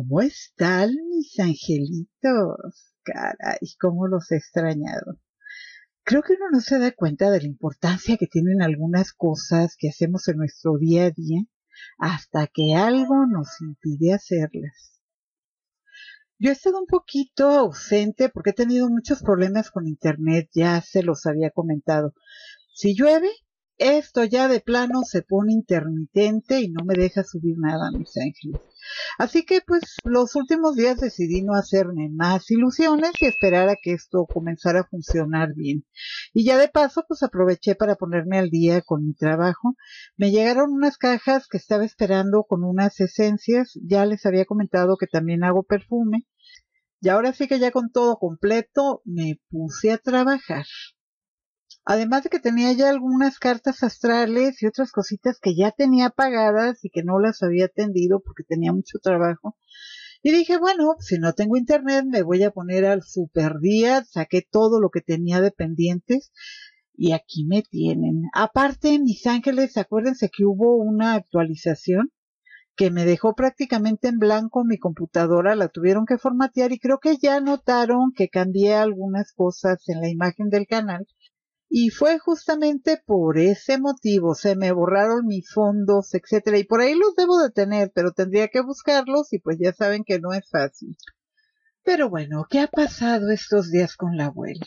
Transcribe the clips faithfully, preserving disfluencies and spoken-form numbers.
¿Cómo están mis angelitos? Caray, cómo los he extrañado. Creo que uno no se da cuenta de la importancia que tienen algunas cosas que hacemos en nuestro día a día hasta que algo nos impide hacerlas. Yo he estado un poquito ausente porque he tenido muchos problemas con internet, ya se los había comentado. Si llueve, esto ya de plano se pone intermitente y no me deja subir nada, mis ángeles. Así que pues los últimos días decidí no hacerme más ilusiones y esperar a que esto comenzara a funcionar bien. Y ya de paso pues aproveché para ponerme al día con mi trabajo. Me llegaron unas cajas que estaba esperando con unas esencias. Ya les había comentado que también hago perfume. Y ahora sí que ya con todo completo me puse a trabajar. Además de que tenía ya algunas cartas astrales y otras cositas que ya tenía pagadas y que no las había atendido porque tenía mucho trabajo. Y dije, bueno, si no tengo internet me voy a poner al super día, saqué todo lo que tenía de pendientes y aquí me tienen. Aparte, mis ángeles, acuérdense que hubo una actualización que me dejó prácticamente en blanco mi computadora, la tuvieron que formatear y creo que ya notaron que cambié algunas cosas en la imagen del canal. Y fue justamente por ese motivo, se me borraron mis fondos, etcétera, y por ahí los debo de tener, pero tendría que buscarlos y pues ya saben que no es fácil. Pero bueno, ¿qué ha pasado estos días con la abuela?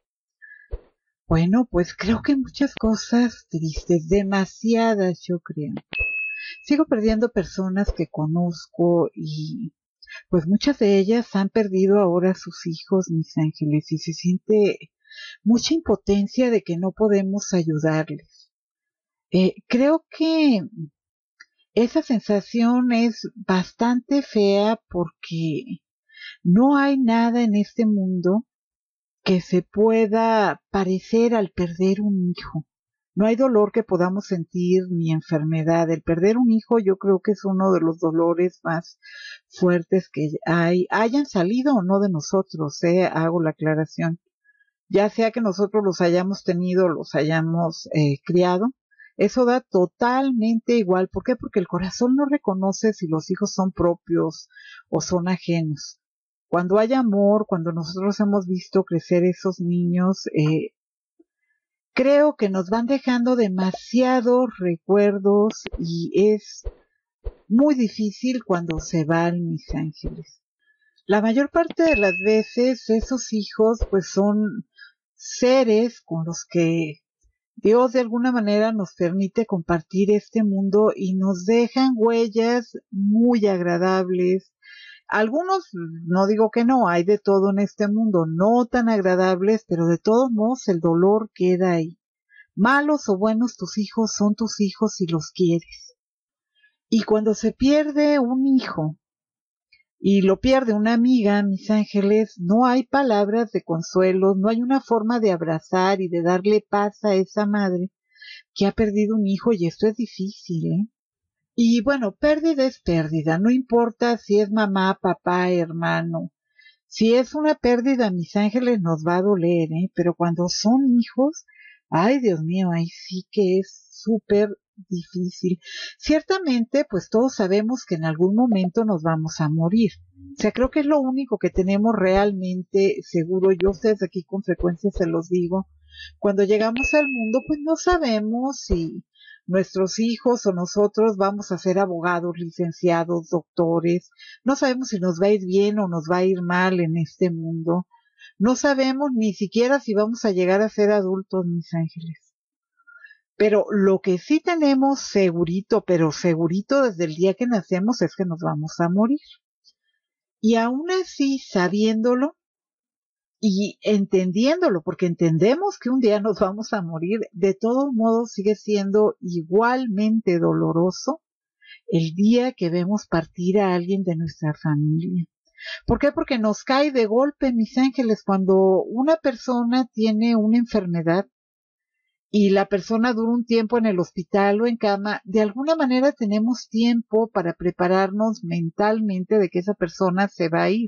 Bueno, pues creo que muchas cosas tristes, demasiadas yo creo. Sigo perdiendo personas que conozco y pues muchas de ellas han perdido ahora a sus hijos, mis ángeles, y se siente mucha impotencia de que no podemos ayudarles. Eh, creo que esa sensación es bastante fea porque no hay nada en este mundo que se pueda parecer al perder un hijo. No hay dolor que podamos sentir ni enfermedad. El perder un hijo yo creo que es uno de los dolores más fuertes que hay, hayan salido o no de nosotros, eh, hago la aclaración. Ya sea que nosotros los hayamos tenido, los hayamos eh, criado, eso da totalmente igual. ¿Por qué? Porque el corazón no reconoce si los hijos son propios o son ajenos. Cuando hay amor, cuando nosotros hemos visto crecer esos niños, eh, creo que nos van dejando demasiados recuerdos y es muy difícil cuando se van mis ángeles. La mayor parte de las veces esos hijos pues son seres con los que Dios de alguna manera nos permite compartir este mundo y nos dejan huellas muy agradables. Algunos, no digo que no, hay de todo en este mundo, no tan agradables, pero de todos modos el dolor queda ahí. Malos o buenos, tus hijos son tus hijos si los quieres. Y cuando se pierde un hijo, y lo pierde una amiga, mis ángeles, no hay palabras de consuelo, no hay una forma de abrazar y de darle paz a esa madre que ha perdido un hijo y esto es difícil, ¿eh? Y bueno, pérdida es pérdida, no importa si es mamá, papá, hermano. Si es una pérdida, mis ángeles, nos va a doler, ¿eh? Pero cuando son hijos, ay Dios mío, ahí sí que es súper difícil. Ciertamente, pues todos sabemos que en algún momento nos vamos a morir. O sea, creo que es lo único que tenemos realmente seguro. Yo a ustedes aquí con frecuencia se los digo. Cuando llegamos al mundo, pues no sabemos si nuestros hijos o nosotros vamos a ser abogados, licenciados, doctores. No sabemos si nos va a ir bien o nos va a ir mal en este mundo. No sabemos ni siquiera si vamos a llegar a ser adultos, mis ángeles. Pero lo que sí tenemos segurito, pero segurito desde el día que nacemos es que nos vamos a morir. Y aún así, sabiéndolo y entendiéndolo, porque entendemos que un día nos vamos a morir, de todos modos sigue siendo igualmente doloroso el día que vemos partir a alguien de nuestra familia. ¿Por qué? Porque nos cae de golpe, mis ángeles, cuando una persona tiene una enfermedad y la persona dura un tiempo en el hospital o en cama, de alguna manera tenemos tiempo para prepararnos mentalmente de que esa persona se va a ir.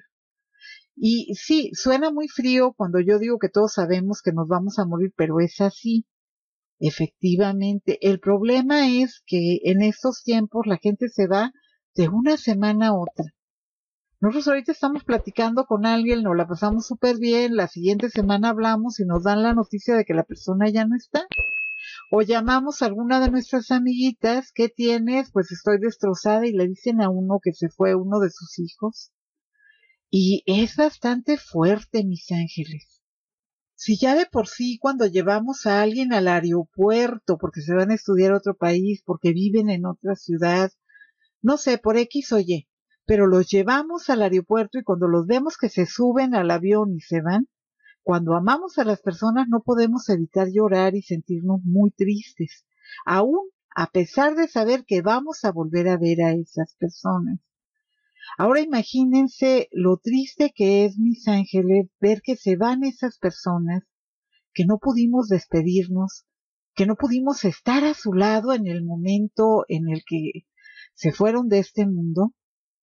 Y sí, suena muy frío cuando yo digo que todos sabemos que nos vamos a morir, pero es así, efectivamente. El problema es que en estos tiempos la gente se va de una semana a otra. Nosotros ahorita estamos platicando con alguien, nos la pasamos súper bien, la siguiente semana hablamos y nos dan la noticia de que la persona ya no está. O llamamos a alguna de nuestras amiguitas, ¿qué tienes? Pues estoy destrozada, y le dicen a uno que se fue uno de sus hijos. Y es bastante fuerte, mis ángeles. Si ya de por sí cuando llevamos a alguien al aeropuerto porque se van a estudiar a otro país, porque viven en otra ciudad, no sé, por X o Y, pero los llevamos al aeropuerto y cuando los vemos que se suben al avión y se van, cuando amamos a las personas no podemos evitar llorar y sentirnos muy tristes, aún a pesar de saber que vamos a volver a ver a esas personas. Ahora imagínense lo triste que es, mis ángeles, ver que se van esas personas, que no pudimos despedirnos, que no pudimos estar a su lado en el momento en el que se fueron de este mundo.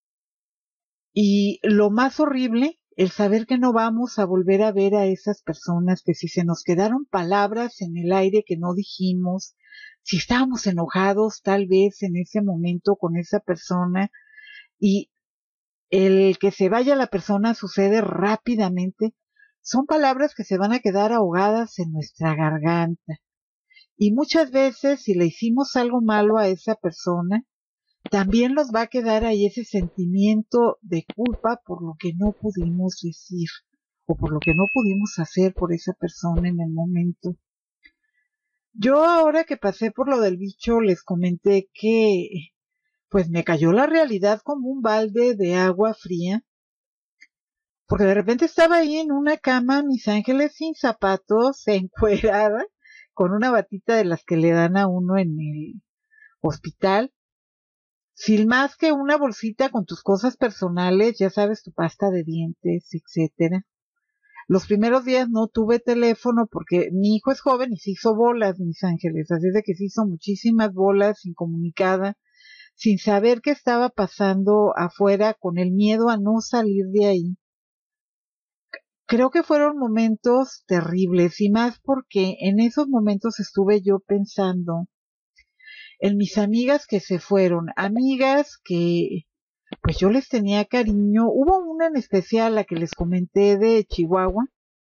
Y lo más horrible, el saber que no vamos a volver a ver a esas personas, que si se nos quedaron palabras en el aire que no dijimos, si estábamos enojados tal vez en ese momento con esa persona, y el que se vaya la persona sucede rápidamente, son palabras que se van a quedar ahogadas en nuestra garganta. Y muchas veces, si le hicimos algo malo a esa persona, también nos va a quedar ahí ese sentimiento de culpa por lo que no pudimos decir o por lo que no pudimos hacer por esa persona en el momento. Yo ahora que pasé por lo del bicho les comenté que pues me cayó la realidad como un balde de agua fría, porque de repente estaba ahí en una cama, mis ángeles, sin zapatos, encuerada, con una batita de las que le dan a uno en el hospital, sin más que una bolsita con tus cosas personales, ya sabes, tu pasta de dientes, etcétera. Los primeros días no tuve teléfono porque mi hijo es joven y se hizo bolas, mis ángeles, así de que se hizo muchísimas bolas, incomunicada, sin saber qué estaba pasando afuera, con el miedo a no salir de ahí. Creo que fueron momentos terribles, y más porque en esos momentos estuve yo pensando en mis amigas que se fueron, amigas que pues yo les tenía cariño. Hubo una en especial, la que les comenté, de Chihuahua.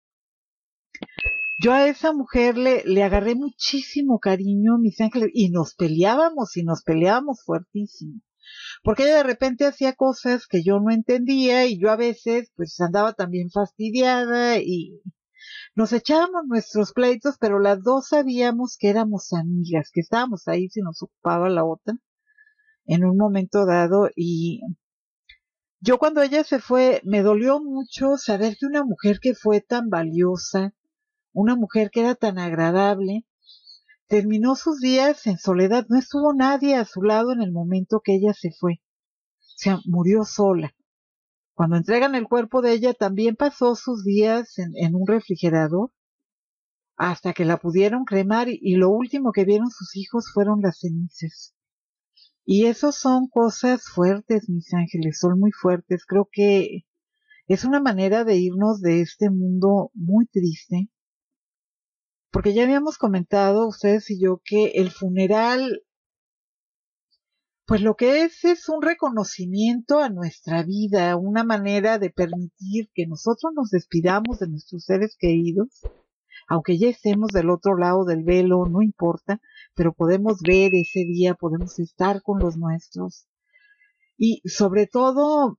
Yo a esa mujer le, le agarré muchísimo cariño, mis ángeles, y nos peleábamos, y nos peleábamos fuertísimo. Porque ella de repente hacía cosas que yo no entendía, y yo a veces pues andaba también fastidiada, y nos echábamos nuestros pleitos, pero las dos sabíamos que éramos amigas, que estábamos ahí si nos ocupaba la otra en un momento dado. Y yo cuando ella se fue me dolió mucho saber que una mujer que fue tan valiosa, una mujer que era tan agradable, terminó sus días en soledad. No estuvo nadie a su lado en el momento que ella se fue. O sea, murió sola. Cuando entregan el cuerpo de ella, también pasó sus días en, en un refrigerador hasta que la pudieron cremar, y, y lo último que vieron sus hijos fueron las cenizas. Y eso son cosas fuertes, mis ángeles, son muy fuertes. Creo que es una manera de irnos de este mundo muy triste, porque ya habíamos comentado ustedes y yo que el funeral, pues lo que es es un reconocimiento a nuestra vida, una manera de permitir que nosotros nos despidamos de nuestros seres queridos, aunque ya estemos del otro lado del velo, no importa, pero podemos ver ese día, podemos estar con los nuestros. Y sobre todo,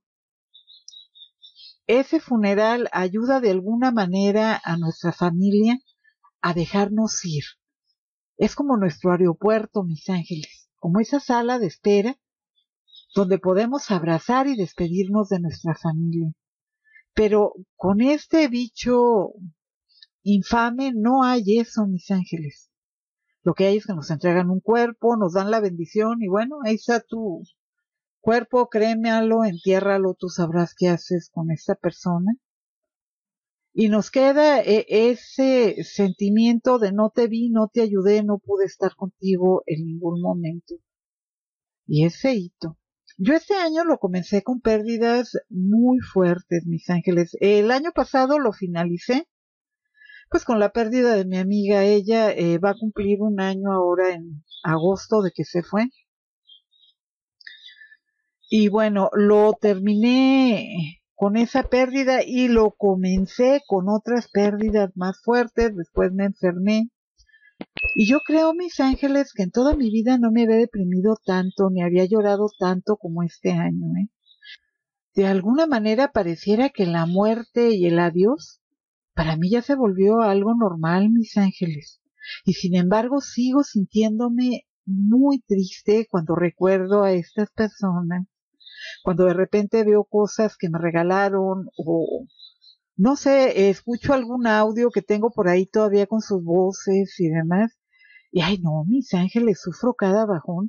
ese funeral ayuda de alguna manera a nuestra familia a dejarnos ir. Es como nuestro aeropuerto, mis ángeles, como esa sala de espera donde podemos abrazar y despedirnos de nuestra familia. Pero con este bicho infame no hay eso, mis ángeles. Lo que hay es que nos entregan un cuerpo, nos dan la bendición, y bueno, ahí está tu cuerpo, crémelo, entiérralo, tú sabrás qué haces con esta persona. Y nos queda eh, ese sentimiento de no te vi, no te ayudé, no pude estar contigo en ningún momento. Y es feíto. Yo este año lo comencé con pérdidas muy fuertes, mis ángeles. El año pasado lo finalicé, pues con la pérdida de mi amiga. Ella eh, va a cumplir un año ahora en agosto de que se fue. Y bueno, lo terminé con esa pérdida y lo comencé con otras pérdidas más fuertes. Después me enfermé. Y yo creo, mis ángeles, que en toda mi vida no me había deprimido tanto, ni había llorado tanto como este año, ¿eh? De alguna manera pareciera que la muerte y el adiós para mí ya se volvió algo normal, mis ángeles. Y sin embargo sigo sintiéndome muy triste cuando recuerdo a estas personas, cuando de repente veo cosas que me regalaron o no sé, escucho algún audio que tengo por ahí todavía con sus voces y demás. Y ay no, mis ángeles, sufro cada bajón.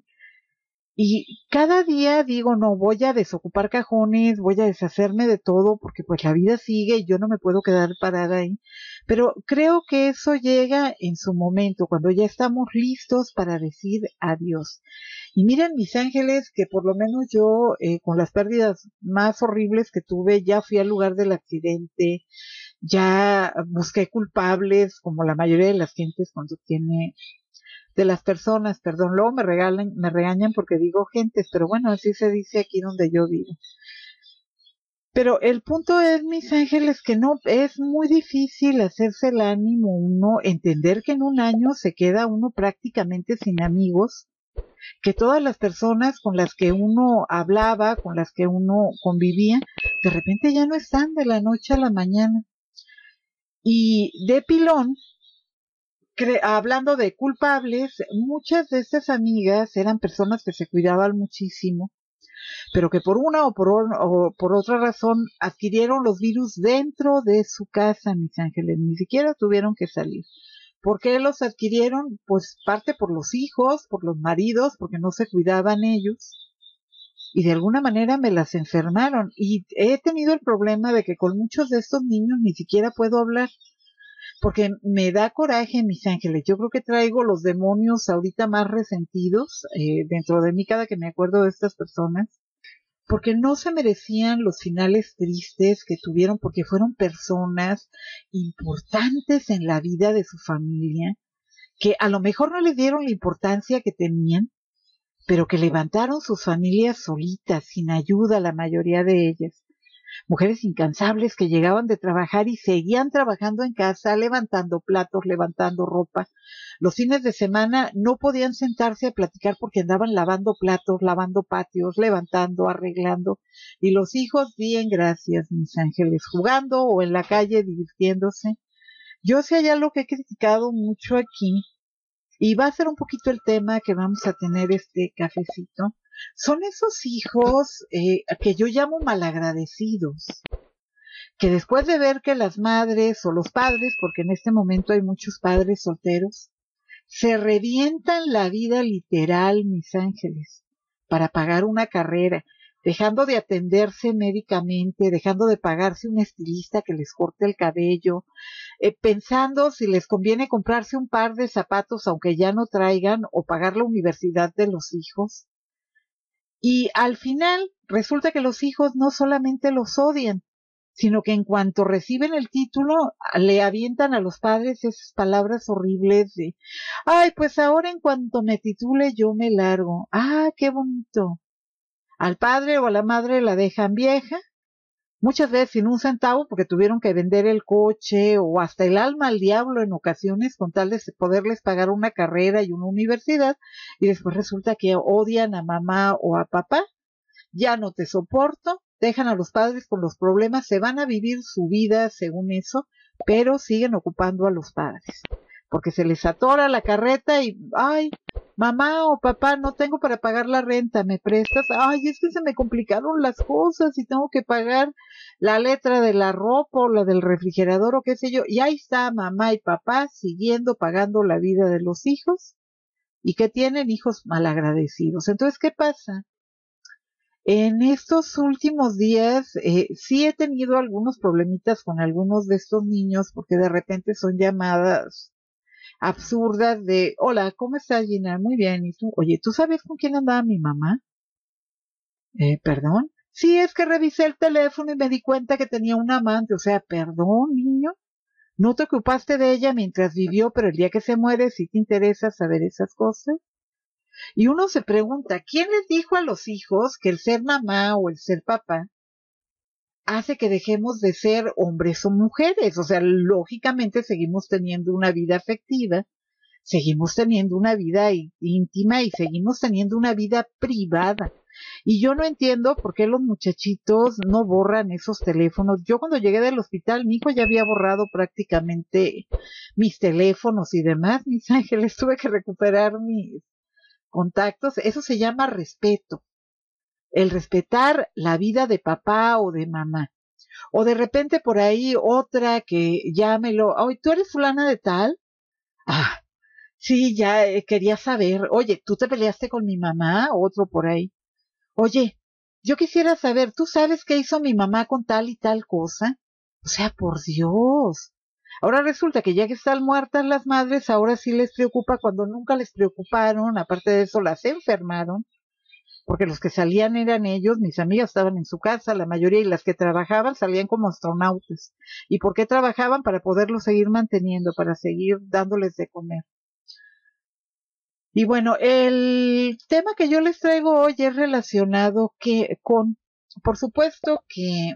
Y cada día digo, no, voy a desocupar cajones, voy a deshacerme de todo, porque pues la vida sigue y yo no me puedo quedar parada ahí. Pero creo que eso llega en su momento, cuando ya estamos listos para decir adiós. Y miren, mis ángeles, que por lo menos yo, eh, con las pérdidas más horribles que tuve, ya fui al lugar del accidente, ya busqué culpables, como la mayoría de las gentes cuando tiene de las personas, perdón, luego me regalan, me regañan porque digo gentes, pero bueno, así se dice aquí donde yo vivo. Pero el punto es, mis ángeles, que no, es muy difícil hacerse el ánimo uno, entender que en un año se queda uno prácticamente sin amigos, que todas las personas con las que uno hablaba, con las que uno convivía, de repente ya no están de la noche a la mañana. Y de pilón, hablando de culpables, muchas de estas amigas eran personas que se cuidaban muchísimo, pero que por una o por, o por otra razón adquirieron los virus dentro de su casa, mis ángeles, ni siquiera tuvieron que salir. ¿Por qué los adquirieron? Pues parte por los hijos, por los maridos, porque no se cuidaban ellos, y de alguna manera me las enfermaron. Y he tenido el problema de que con muchos de estos niños ni siquiera puedo hablar, porque me da coraje, mis ángeles. Yo creo que traigo los demonios ahorita más resentidos eh, dentro de mí cada que me acuerdo de estas personas, porque no se merecían los finales tristes que tuvieron, porque fueron personas importantes en la vida de su familia, que a lo mejor no les dieron la importancia que tenían, pero que levantaron sus familias solitas, sin ayuda, la mayoría de ellas. Mujeres incansables que llegaban de trabajar y seguían trabajando en casa, levantando platos, levantando ropa. Los fines de semana no podían sentarse a platicar porque andaban lavando platos, lavando patios, levantando, arreglando. Y los hijos, bien, gracias, mis ángeles, jugando o en la calle divirtiéndose. Yo sé ya lo que he criticado mucho aquí, y va a ser un poquito el tema que vamos a tener este cafecito. Son esos hijos eh, que yo llamo malagradecidos, que después de ver que las madres o los padres, porque en este momento hay muchos padres solteros, se revientan la vida literal, mis ángeles, para pagar una carrera, dejando de atenderse médicamente, dejando de pagarse un estilista que les corte el cabello, eh, pensando si les conviene comprarse un par de zapatos aunque ya no traigan o pagar la universidad de los hijos. Y al final resulta que los hijos no solamente los odian, sino que en cuanto reciben el título le avientan a los padres esas palabras horribles de, ay, pues ahora en cuanto me titule yo me largo. Ah, qué bonito. Al padre o a la madre la dejan vieja, muchas veces sin un centavo porque tuvieron que vender el coche o hasta el alma al diablo en ocasiones con tal de poderles pagar una carrera y una universidad, y después resulta que odian a mamá o a papá. Ya no te soporto, dejan a los padres con los problemas, se van a vivir su vida según eso, pero siguen ocupando a los padres, porque se les atora la carreta y, ay, mamá o papá, no tengo para pagar la renta, ¿me prestas? Ay, es que se me complicaron las cosas y tengo que pagar la letra de la ropa o la del refrigerador o qué sé yo, y ahí está mamá y papá siguiendo pagando la vida de los hijos, y que tienen hijos malagradecidos. Entonces, ¿qué pasa? En estos últimos días eh, sí he tenido algunos problemitas con algunos de estos niños porque de repente son llamadas absurdas de, hola, ¿cómo estás, Gina? Muy bien, ¿y tú? Oye, ¿tú sabes con quién andaba mi mamá? Eh, ¿perdón? Sí, es que revisé el teléfono y me di cuenta que tenía un amante. O sea, perdón, niño, no te ocupaste de ella mientras vivió, pero el día que se muere sí te interesa saber esas cosas. Y uno se pregunta, ¿quién les dijo a los hijos que el ser mamá o el ser papá hace que dejemos de ser hombres o mujeres? O sea, lógicamente seguimos teniendo una vida afectiva, seguimos teniendo una vida íntima y seguimos teniendo una vida privada. Y yo no entiendo por qué los muchachitos no borran esos teléfonos. Yo cuando llegué del hospital, mi hijo ya había borrado prácticamente mis teléfonos y demás. Mis ángeles, tuve que recuperar mis contactos. Eso se llama respeto. El respetar la vida de papá o de mamá. O de repente por ahí otra que llámelo, oye, ¿tú eres fulana de tal? Ah, sí, ya eh, quería saber, oye, ¿tú te peleaste con mi mamá? Otro por ahí. Oye, yo quisiera saber, ¿tú sabes qué hizo mi mamá con tal y tal cosa? O sea, por Dios. Ahora resulta que ya que están muertas las madres, ahora sí les preocupa cuando nunca les preocuparon, aparte de eso las enfermaron, porque los que salían eran ellos, mis amigas estaban en su casa, la mayoría, y las que trabajaban salían como astronautas. ¿Y por qué trabajaban? Para poderlos seguir manteniendo, para seguir dándoles de comer. Y bueno, el tema que yo les traigo hoy es relacionado que con, por supuesto que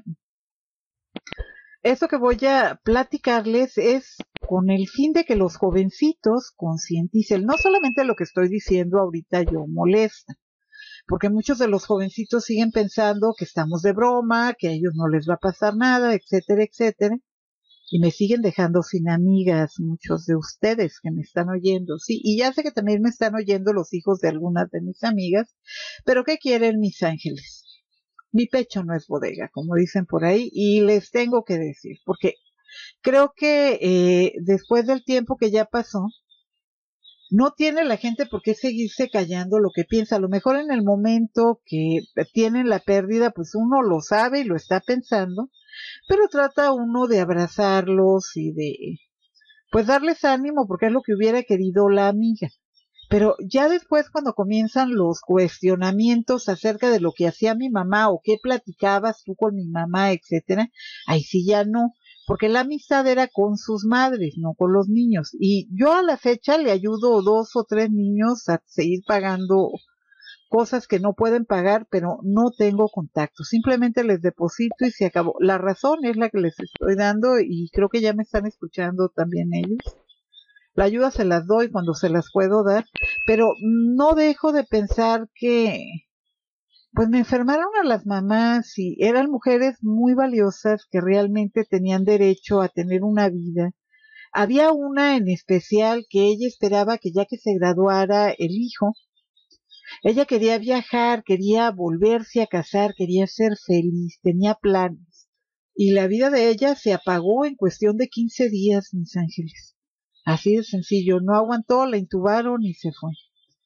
esto que voy a platicarles es con el fin de que los jovencitos concienticen, no solamente lo que estoy diciendo ahorita yo molesta, porque muchos de los jovencitos siguen pensando que estamos de broma, que a ellos no les va a pasar nada, etcétera, etcétera. Y me siguen dejando sin amigas muchos de ustedes que me están oyendo. Sí, y ya sé que también me están oyendo los hijos de algunas de mis amigas, pero ¿qué quieren mis ángeles? Mi pecho no es bodega, como dicen por ahí, y les tengo que decir, porque creo que eh, después del tiempo que ya pasó, no tiene la gente por qué seguirse callando lo que piensa. A lo mejor en el momento que tienen la pérdida, pues uno lo sabe y lo está pensando, pero trata uno de abrazarlos y de, pues darles ánimo, porque es lo que hubiera querido la amiga. Pero ya después, cuando comienzan los cuestionamientos acerca de lo que hacía mi mamá o qué platicabas tú con mi mamá, etcétera, ahí sí ya no, porque la amistad era con sus madres, no con los niños. Y yo a la fecha le ayudo dos o tres niños a seguir pagando cosas que no pueden pagar, pero no tengo contacto. Simplemente les deposito y se acabó. La razón es la que les estoy dando y creo que ya me están escuchando también ellos. La ayuda se las doy cuando se las puedo dar, pero no dejo de pensar que pues me enfermaron a las mamás y eran mujeres muy valiosas que realmente tenían derecho a tener una vida. Había una en especial que ella esperaba que ya que se graduara el hijo, ella quería viajar, quería volverse a casar, quería ser feliz, tenía planes. Y la vida de ella se apagó en cuestión de quince días, mis ángeles. Así de sencillo, no aguantó, la intubaron y se fue.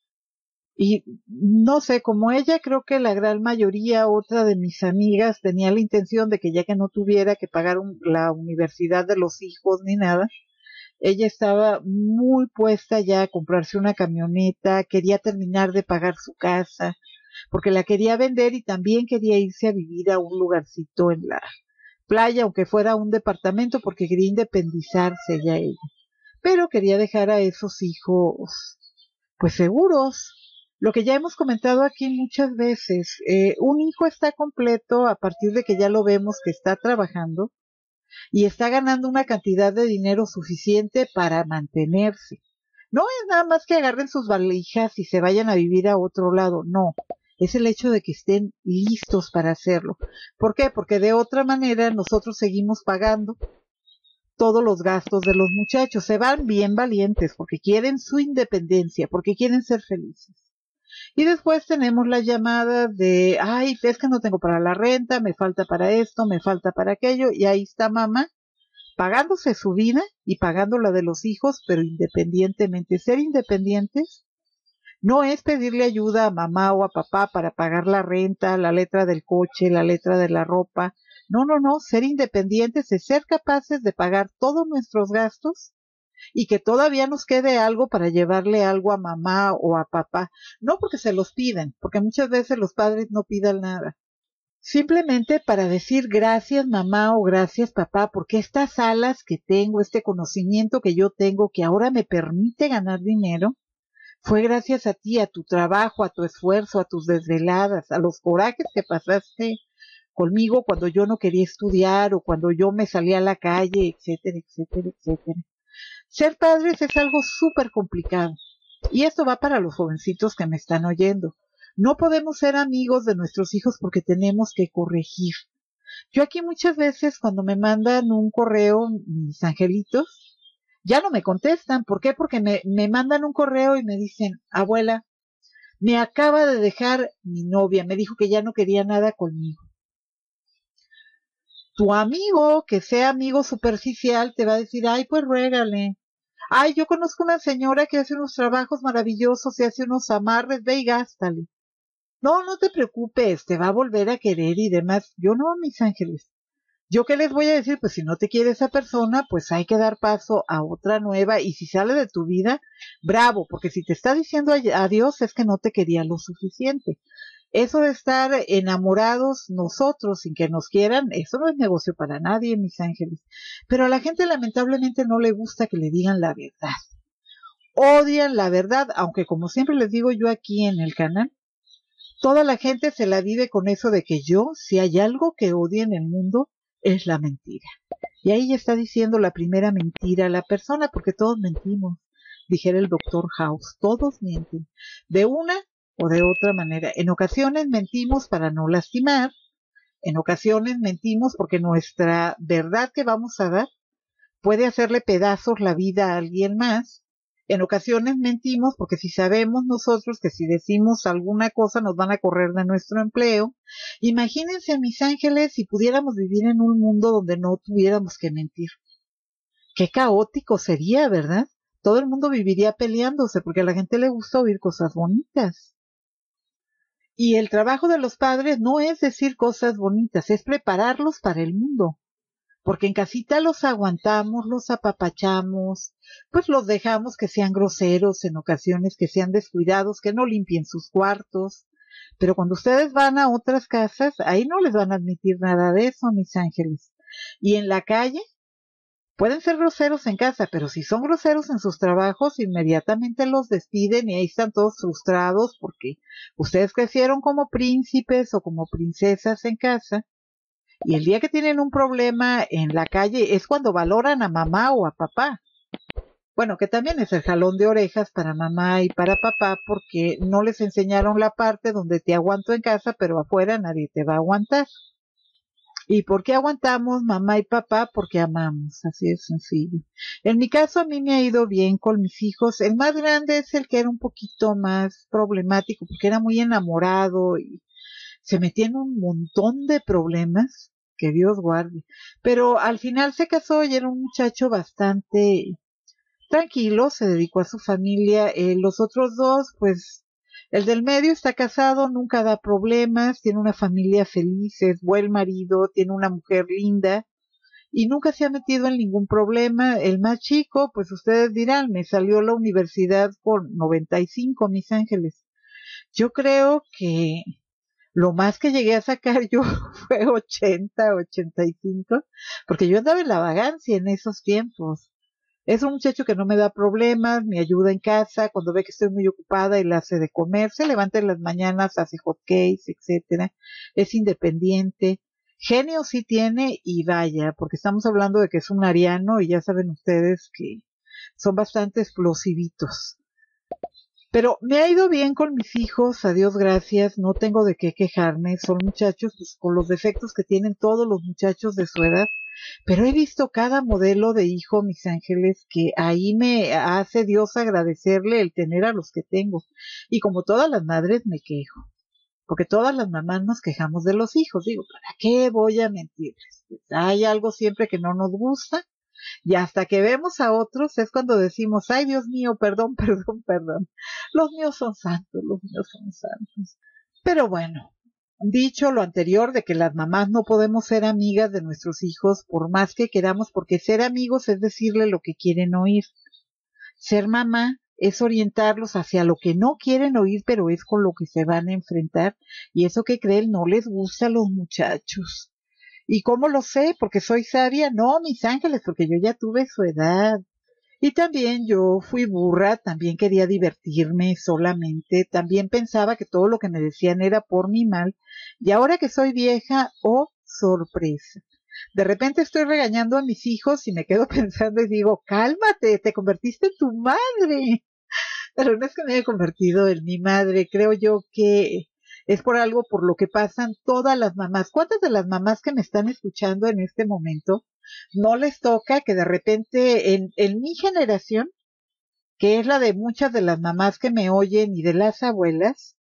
Y no sé, como ella, creo que la gran mayoría, otra de mis amigas, tenía la intención de que ya que no tuviera que pagar un, la universidad de los hijos ni nada, ella estaba muy puesta ya a comprarse una camioneta, quería terminar de pagar su casa, porque la quería vender y también quería irse a vivir a un lugarcito en la playa, aunque fuera un departamento, porque quería independizarse ya ella. Pero quería dejar a esos hijos, pues seguros. Lo que ya hemos comentado aquí muchas veces, eh, un hijo está completo a partir de que ya lo vemos que está trabajando, y está ganando una cantidad de dinero suficiente para mantenerse. No es nada más que agarren sus valijas y se vayan a vivir a otro lado, no. Es el hecho de que estén listos para hacerlo. ¿Por qué? Porque de otra manera nosotros seguimos pagando todos los gastos de los muchachos. Se van bien valientes porque quieren su independencia, porque quieren ser felices. Y después tenemos las llamadas de, ay, es que no tengo para la renta, me falta para esto, me falta para aquello, y ahí está mamá pagándose su vida y pagando la de los hijos, pero independientemente. Ser independientes no es pedirle ayuda a mamá o a papá para pagar la renta, la letra del coche, la letra de la ropa. No, no, no. Ser independientes es ser capaces de pagar todos nuestros gastos y que todavía nos quede algo para llevarle algo a mamá o a papá. No porque se los piden, porque muchas veces los padres no pidan nada. Simplemente para decir gracias mamá o gracias papá, porque estas alas que tengo, este conocimiento que yo tengo, que ahora me permite ganar dinero, Fue gracias a ti, a tu trabajo, a tu esfuerzo, a tus desveladas, a los corajes que pasaste conmigo cuando yo no quería estudiar o cuando yo me salía a la calle, etcétera, etcétera, etcétera. Ser padres es algo súper complicado. Y esto va para los jovencitos que me están oyendo. No podemos ser amigos de nuestros hijos porque tenemos que corregir. Yo aquí muchas veces cuando me mandan un correo, mis angelitos, ya no me contestan. ¿Por qué? Porque me, me mandan un correo y me dicen, abuela, me acaba de dejar mi novia, me dijo que ya no quería nada conmigo. Tu amigo, que sea amigo superficial, te va a decir, ay, pues ruégale. Ay, yo conozco una señora que hace unos trabajos maravillosos y hace unos amarres, ve y gástale. No, no te preocupes, te va a volver a querer y demás. Yo no, mis ángeles. ¿Yo qué les voy a decir? Pues si no te quiere esa persona, pues hay que dar paso a otra nueva y si sale de tu vida, bravo, porque si te está diciendo adiós es que no te quería lo suficiente. Eso de estar enamorados nosotros sin que nos quieran, eso no es negocio para nadie, mis ángeles. Pero a la gente lamentablemente no le gusta que le digan la verdad. Odian la verdad, aunque como siempre les digo yo aquí en el canal, toda la gente se la vive con eso de que yo, si hay algo que odie en el mundo, es la mentira. Y ahí ya está diciendo la primera mentira a la persona, porque todos mentimos, dijera el doctor House, todos mienten, de una o de otra manera. En ocasiones mentimos para no lastimar, en ocasiones mentimos porque nuestra verdad que vamos a dar puede hacerle pedazos la vida a alguien más. En ocasiones mentimos porque si sabemos nosotros que si decimos alguna cosa nos van a correr de nuestro empleo. Imagínense, mis ángeles, si pudiéramos vivir en un mundo donde no tuviéramos que mentir. Qué caótico sería, ¿verdad? Todo el mundo viviría peleándose porque a la gente le gusta oír cosas bonitas. Y el trabajo de los padres no es decir cosas bonitas, es prepararlos para el mundo. Porque en casita los aguantamos, los apapachamos, pues los dejamos que sean groseros en ocasiones, que sean descuidados, que no limpien sus cuartos. Pero cuando ustedes van a otras casas, ahí no les van a admitir nada de eso, mis ángeles. Y en la calle, pueden ser groseros en casa, pero si son groseros en sus trabajos, inmediatamente los despiden y ahí están todos frustrados porque ustedes crecieron como príncipes o como princesas en casa. Y el día que tienen un problema en la calle es cuando valoran a mamá o a papá. Bueno, que también es el jalón de orejas para mamá y para papá porque no les enseñaron la parte donde te aguanto en casa, pero afuera nadie te va a aguantar. ¿Y por qué aguantamos mamá y papá? Porque amamos, así es sencillo. En mi caso a mí me ha ido bien con mis hijos. El más grande es el que era un poquito más problemático porque era muy enamorado y se metía en un montón de problemas, que Dios guarde. Pero al final se casó y era un muchacho bastante tranquilo, se dedicó a su familia. Eh, los otros dos, pues, el del medio está casado, nunca da problemas, tiene una familia feliz, es buen marido, tiene una mujer linda y nunca se ha metido en ningún problema. El más chico, pues ustedes dirán, me salió a la universidad con noventa y cinco, mis ángeles. Yo creo que lo más que llegué a sacar yo fue ochenta, ochenta y cinco, porque yo andaba en la vagancia en esos tiempos. Es un muchacho que no me da problemas, me ayuda en casa, cuando ve que estoy muy ocupada y le hace de comer, se levanta en las mañanas, hace hot cakes, etcétera. Es independiente. Genio sí tiene y vaya, porque estamos hablando de que es un ariano y ya saben ustedes que son bastante explosivitos. Pero me ha ido bien con mis hijos, a Dios gracias, no tengo de qué quejarme, son muchachos pues, con los defectos que tienen todos los muchachos de su edad, pero he visto cada modelo de hijo, mis ángeles, que ahí me hace Dios agradecerle el tener a los que tengo. Y como todas las madres me quejo, porque todas las mamás nos quejamos de los hijos, digo, ¿para qué voy a mentirles? Pues hay algo siempre que no nos gusta. Y hasta que vemos a otros es cuando decimos, ay Dios mío, perdón, perdón, perdón. Los míos son santos, los míos son santos. Pero bueno, dicho lo anterior de que las mamás no podemos ser amigas de nuestros hijos por más que queramos, porque ser amigos es decirle lo que quieren oír. Ser mamá es orientarlos hacia lo que no quieren oír, pero es con lo que se van a enfrentar. Y eso que creen no les gusta a los muchachos. ¿Y cómo lo sé? ¿Porque soy sabia? No, mis ángeles, porque yo ya tuve su edad. Y también yo fui burra, también quería divertirme solamente, también pensaba que todo lo que me decían era por mi mal, y ahora que soy vieja, oh, sorpresa. De repente estoy regañando a mis hijos y me quedo pensando y digo, cálmate, te convertiste en tu madre. Pero no es que me haya convertido en mi madre, creo yo que es por algo por lo que pasan todas las mamás. ¿Cuántas de las mamás que me están escuchando en este momento no les toca que de repente en, en mi generación, que es la de muchas de las mamás que me oyen y de las abuelas,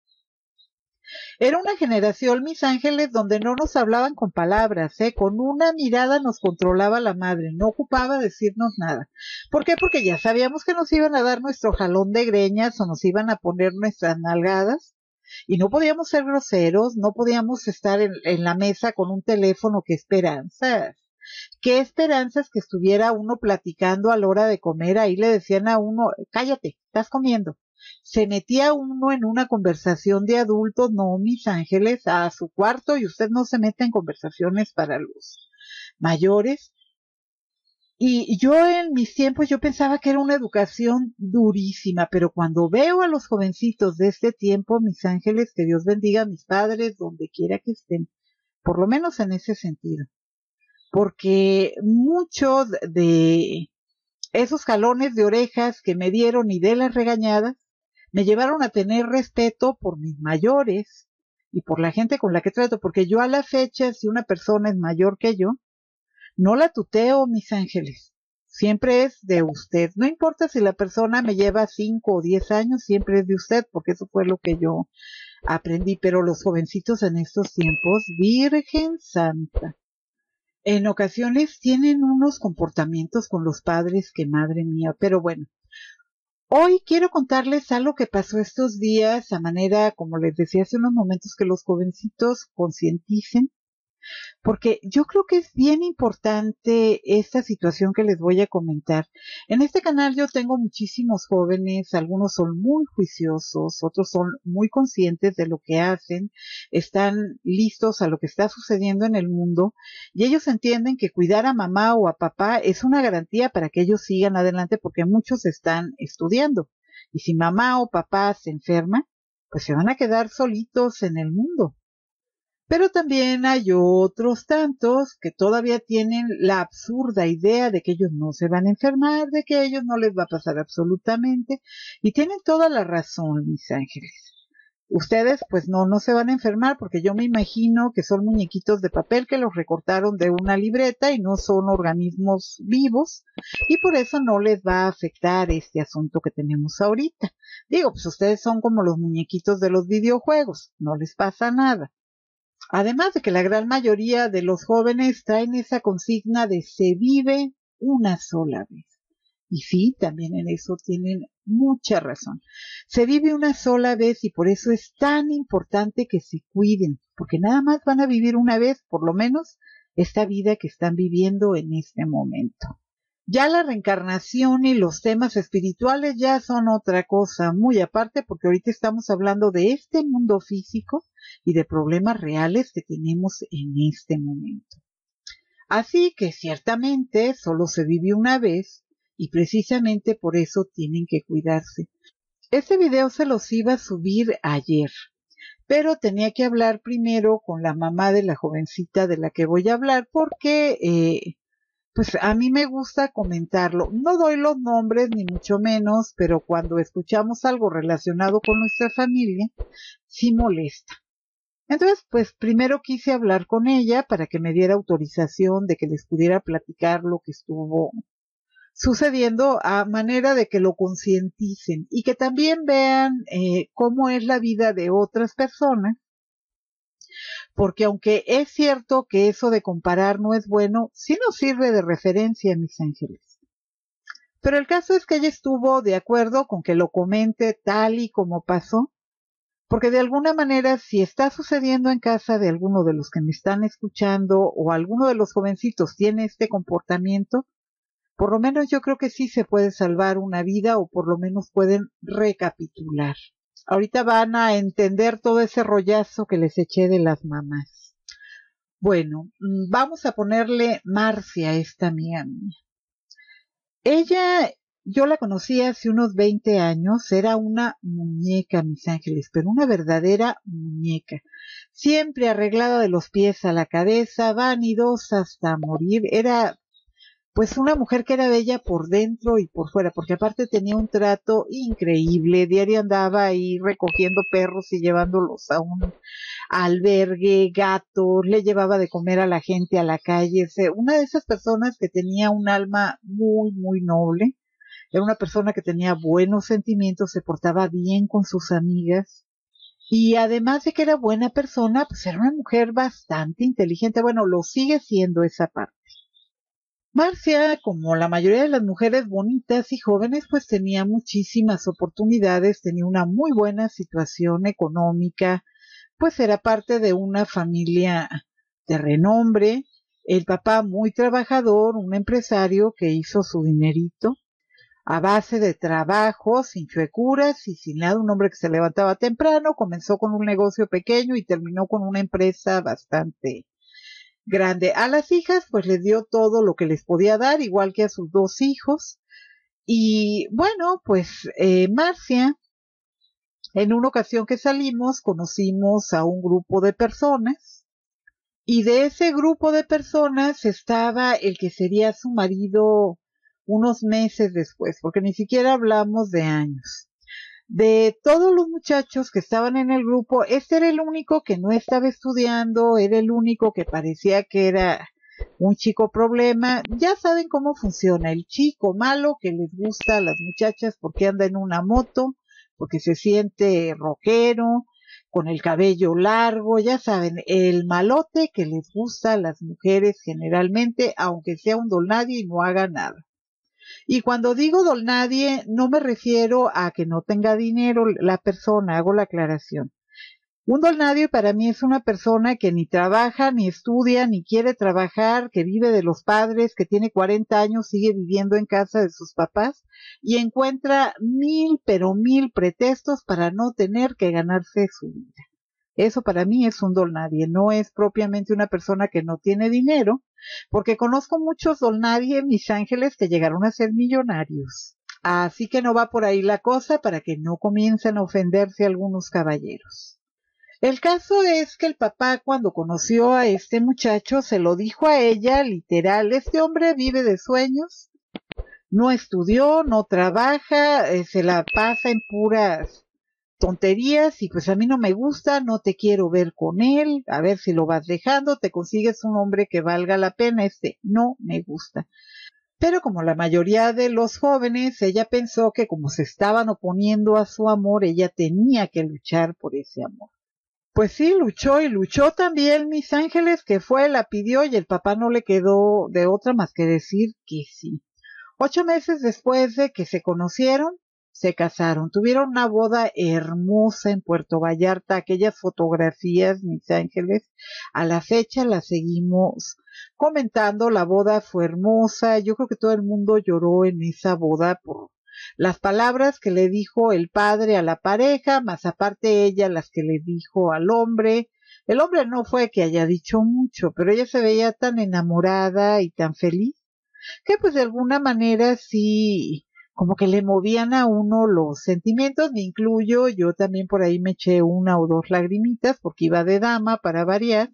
era una generación, mis ángeles, donde no nos hablaban con palabras, ¿eh? Con una mirada nos controlaba la madre, no ocupaba decirnos nada. ¿Por qué? Porque ya sabíamos que nos iban a dar nuestro jalón de greñas o nos iban a poner nuestras nalgadas y no podíamos ser groseros, no podíamos estar en, en la mesa con un teléfono. ¡Qué esperanzas! Qué esperanzas que estuviera uno platicando a la hora de comer, ahí le decían a uno, cállate, estás comiendo. Se metía uno en una conversación de adultos, no, mis ángeles, a su cuarto y usted no se mete en conversaciones para los mayores. Y yo en mis tiempos yo pensaba que era una educación durísima, pero cuando veo a los jovencitos de este tiempo, mis ángeles, que Dios bendiga a mis padres donde quiera que estén, por lo menos en ese sentido, porque muchos de esos jalones de orejas que me dieron y de las regañadas me llevaron a tener respeto por mis mayores y por la gente con la que trato, porque yo a la fecha, si una persona es mayor que yo, no la tuteo, mis ángeles. Siempre es de usted. No importa si la persona me lleva cinco o diez años, siempre es de usted, porque eso fue lo que yo aprendí. Pero los jovencitos en estos tiempos, Virgen Santa, en ocasiones tienen unos comportamientos con los padres que madre mía. Pero bueno, hoy quiero contarles algo que pasó estos días, a manera, como les decía hace unos momentos, que los jovencitos concienticen, porque yo creo que es bien importante esta situación que les voy a comentar. En este canal yo tengo muchísimos jóvenes, algunos son muy juiciosos, otros son muy conscientes de lo que hacen, están listos a lo que está sucediendo en el mundo y ellos entienden que cuidar a mamá o a papá es una garantía para que ellos sigan adelante porque muchos están estudiando. Y si mamá o papá se enferma, pues se van a quedar solitos en el mundo. Pero también hay otros tantos que todavía tienen la absurda idea de que ellos no se van a enfermar, de que a ellos no les va a pasar absolutamente, y tienen toda la razón, mis ángeles. Ustedes pues no, no se van a enfermar porque yo me imagino que son muñequitos de papel que los recortaron de una libreta y no son organismos vivos y por eso no les va a afectar este asunto que tenemos ahorita. Digo, pues ustedes son como los muñequitos de los videojuegos, no les pasa nada. Además de que la gran mayoría de los jóvenes traen esa consigna de se vive una sola vez. Y sí, también en eso tienen mucha razón. Se vive una sola vez y por eso es tan importante que se cuiden, porque nada más van a vivir una vez, por lo menos, esta vida que están viviendo en este momento. Ya la reencarnación y los temas espirituales ya son otra cosa muy aparte, porque ahorita estamos hablando de este mundo físico y de problemas reales que tenemos en este momento. Así que ciertamente solo se vive una vez y precisamente por eso tienen que cuidarse. Este video se los iba a subir ayer, pero tenía que hablar primero con la mamá de la jovencita de la que voy a hablar porque eh, pues a mí me gusta comentarlo. No doy los nombres ni mucho menos, pero cuando escuchamos algo relacionado con nuestra familia, sí molesta. Entonces, pues primero quise hablar con ella para que me diera autorización de que les pudiera platicar lo que estuvo sucediendo a manera de que lo concienticen y que también vean eh, cómo es la vida de otras personas, porque aunque es cierto que eso de comparar no es bueno, sí nos sirve de referencia, mis ángeles. Pero el caso es que ella estuvo de acuerdo con que lo comente tal y como pasó, porque de alguna manera si está sucediendo en casa de alguno de los que me están escuchando o alguno de los jovencitos tiene este comportamiento, por lo menos yo creo que sí se puede salvar una vida o por lo menos pueden recapitular. Ahorita van a entender todo ese rollazo que les eché de las mamás. Bueno, vamos a ponerle Marcia a esta amiga mía. Ella Yo la conocí hace unos veinte años, era una muñeca, mis ángeles, pero una verdadera muñeca. Siempre arreglada de los pies a la cabeza, vanidosa hasta morir. Era pues una mujer que era bella por dentro y por fuera, porque aparte tenía un trato increíble. Diario andaba ahí recogiendo perros y llevándolos a un albergue, gatos, le llevaba de comer a la gente a la calle. Una de esas personas que tenía un alma muy, muy noble. Era una persona que tenía buenos sentimientos, se portaba bien con sus amigas. Y además de que era buena persona, pues era una mujer bastante inteligente. Bueno, lo sigue siendo esa parte. Marcia, como la mayoría de las mujeres bonitas y jóvenes, pues tenía muchísimas oportunidades, tenía una muy buena situación económica, pues era parte de una familia de renombre, el papá muy trabajador, un empresario que hizo su dinerito a base de trabajo, sin chuecuras y sin nada, un hombre que se levantaba temprano, comenzó con un negocio pequeño y terminó con una empresa bastante grande. A las hijas pues les dio todo lo que les podía dar, igual que a sus dos hijos. Y bueno, pues eh, Marcia, en una ocasión que salimos, conocimos a un grupo de personas. Y de ese grupo de personas estaba el que sería su marido unos meses después, porque ni siquiera hablamos de años. De todos los muchachos que estaban en el grupo, este era el único que no estaba estudiando, era el único que parecía que era un chico problema. Ya saben cómo funciona, el chico malo que les gusta a las muchachas porque anda en una moto, porque se siente rockero, con el cabello largo, ya saben, el malote que les gusta a las mujeres generalmente, aunque sea un don nadie y no haga nada. Y cuando digo don nadie, no me refiero a que no tenga dinero la persona, hago la aclaración. Un don nadie para mí es una persona que ni trabaja, ni estudia, ni quiere trabajar, que vive de los padres, que tiene cuarenta años, sigue viviendo en casa de sus papás y encuentra mil, pero mil pretextos para no tener que ganarse su vida. Eso para mí es un don nadie, no es propiamente una persona que no tiene dinero, porque conozco muchos don nadie, mis ángeles, que llegaron a ser millonarios. Así que no va por ahí la cosa para que no comiencen a ofenderse algunos caballeros. El caso es que el papá, cuando conoció a este muchacho, se lo dijo a ella, literal, este hombre vive de sueños, no estudió, no trabaja, eh, se la pasa en puras tonterías y pues a mí no me gusta, no te quiero ver con él, a ver si lo vas dejando, te consigues un hombre que valga la pena, este no me gusta. Pero como la mayoría de los jóvenes, ella pensó que como se estaban oponiendo a su amor, ella tenía que luchar por ese amor. Pues sí, luchó y luchó también, mis ángeles, que fue, la pidió y el papá no le quedó de otra más que decir que sí. Ocho meses después de que se conocieron, se casaron. Tuvieron una boda hermosa en Puerto Vallarta. Aquellas fotografías, mis ángeles, a la fecha las seguimos comentando. La boda fue hermosa. Yo creo que todo el mundo lloró en esa boda por las palabras que le dijo el padre a la pareja, más aparte ella las que le dijo al hombre. El hombre no fue que haya dicho mucho, pero ella se veía tan enamorada y tan feliz que pues de alguna manera sí, como que le movían a uno los sentimientos, me incluyo, yo también por ahí me eché una o dos lagrimitas porque iba de dama para variar.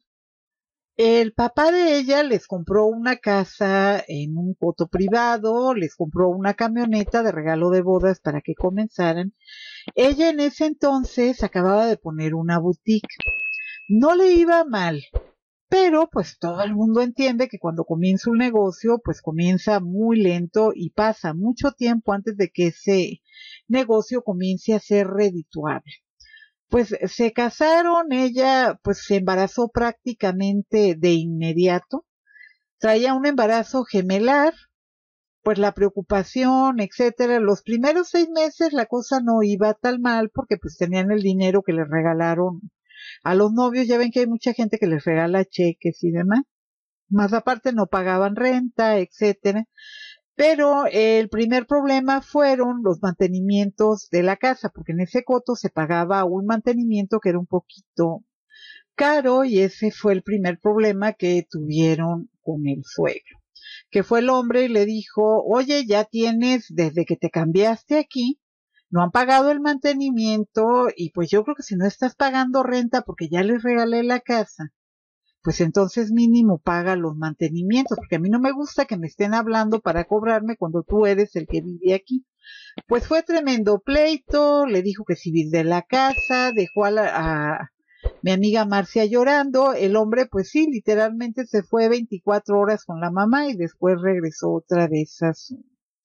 El papá de ella les compró una casa en un coto privado, les compró una camioneta de regalo de bodas para que comenzaran. Ella en ese entonces acababa de poner una boutique. No le iba mal, pero pues todo el mundo entiende que cuando comienza un negocio, pues comienza muy lento y pasa mucho tiempo antes de que ese negocio comience a ser redituable. Pues se casaron, ella pues se embarazó prácticamente de inmediato, traía un embarazo gemelar, pues la preocupación, etcétera. Los primeros seis meses la cosa no iba tan mal porque pues tenían el dinero que les regalaron a los novios. Ya ven que hay mucha gente que les regala cheques y demás. Más aparte no pagaban renta, etcétera. Pero el primer problema fueron los mantenimientos de la casa, porque en ese coto se pagaba un mantenimiento que era un poquito caro y ese fue el primer problema que tuvieron con el suegro. que fue el hombre y le dijo, oye, ya tienes, desde que te cambiaste aquí, no han pagado el mantenimiento y pues yo creo que si no estás pagando renta porque ya les regalé la casa, pues entonces mínimo paga los mantenimientos, porque a mí no me gusta que me estén hablando para cobrarme cuando tú eres el que vive aquí. Pues fue tremendo pleito, le dijo que si vive de la casa, dejó a, la, a mi amiga Marcia llorando, el hombre pues sí, literalmente se fue veinticuatro horas con la mamá y después regresó otra vez a su,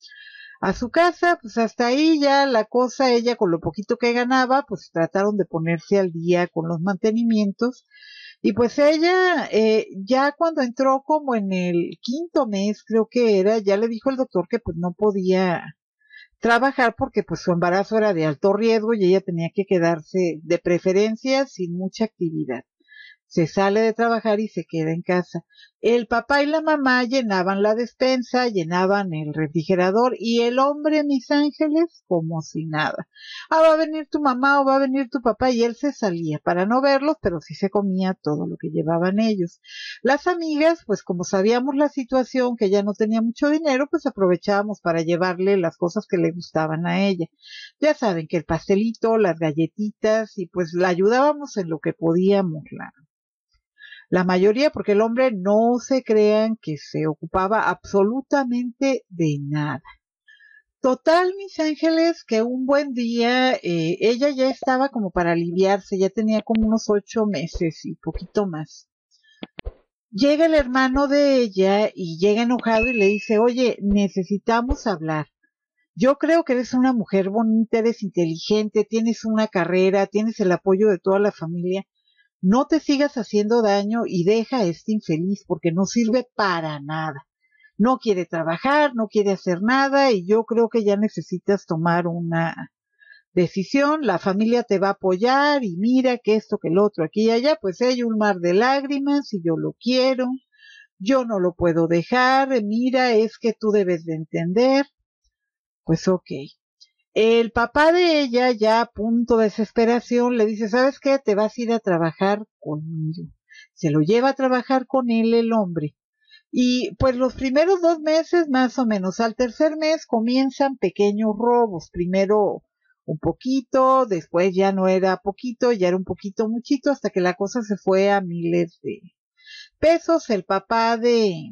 a su casa, pues hasta ahí ya la cosa, ella con lo poquito que ganaba, pues trataron de ponerse al día con los mantenimientos. Y pues ella, eh, ya cuando entró como en el quinto mes, creo que era, ya le dijo el doctor que pues no podía trabajar porque pues su embarazo era de alto riesgo y ella tenía que quedarse de preferencia sin mucha actividad. Se sale de trabajar y se queda en casa. El papá y la mamá llenaban la despensa, llenaban el refrigerador y el hombre, mis ángeles, como si nada. Ah, va a venir tu mamá o va a venir tu papá y él se salía para no verlos, pero sí se comía todo lo que llevaban ellos. Las amigas, pues como sabíamos la situación, que ella no tenía mucho dinero, pues aprovechábamos para llevarle las cosas que le gustaban a ella. Ya saben que el pastelito, las galletitas y pues la ayudábamos en lo que podíamos, la la mayoría, porque el hombre no se crean que se ocupaba absolutamente de nada. Total, mis ángeles, que un buen día eh, ella ya estaba como para aliviarse, ya tenía como unos ocho meses y poquito más. Llega el hermano de ella y llega enojado y le dice, oye, necesitamos hablar. Yo creo que eres una mujer bonita, eres inteligente, tienes una carrera, tienes el apoyo de toda la familia. No te sigas haciendo daño y deja a este infeliz porque no sirve para nada. No quiere trabajar, no quiere hacer nada y yo creo que ya necesitas tomar una decisión. La familia te va a apoyar y mira que esto, que el otro, aquí y allá. Pues hay un mar de lágrimas y yo lo quiero. Yo no lo puedo dejar. Mira, es que tú debes de entender. Pues ok. El papá de ella, ya a punto de desesperación, le dice, ¿sabes qué? Te vas a ir a trabajar conmigo. Se lo lleva a trabajar con él el hombre. Y pues los primeros dos meses, más o menos, al tercer mes comienzan pequeños robos. Primero un poquito, después ya no era poquito, ya era un poquito muchito, hasta que la cosa se fue a miles de pesos. El papá de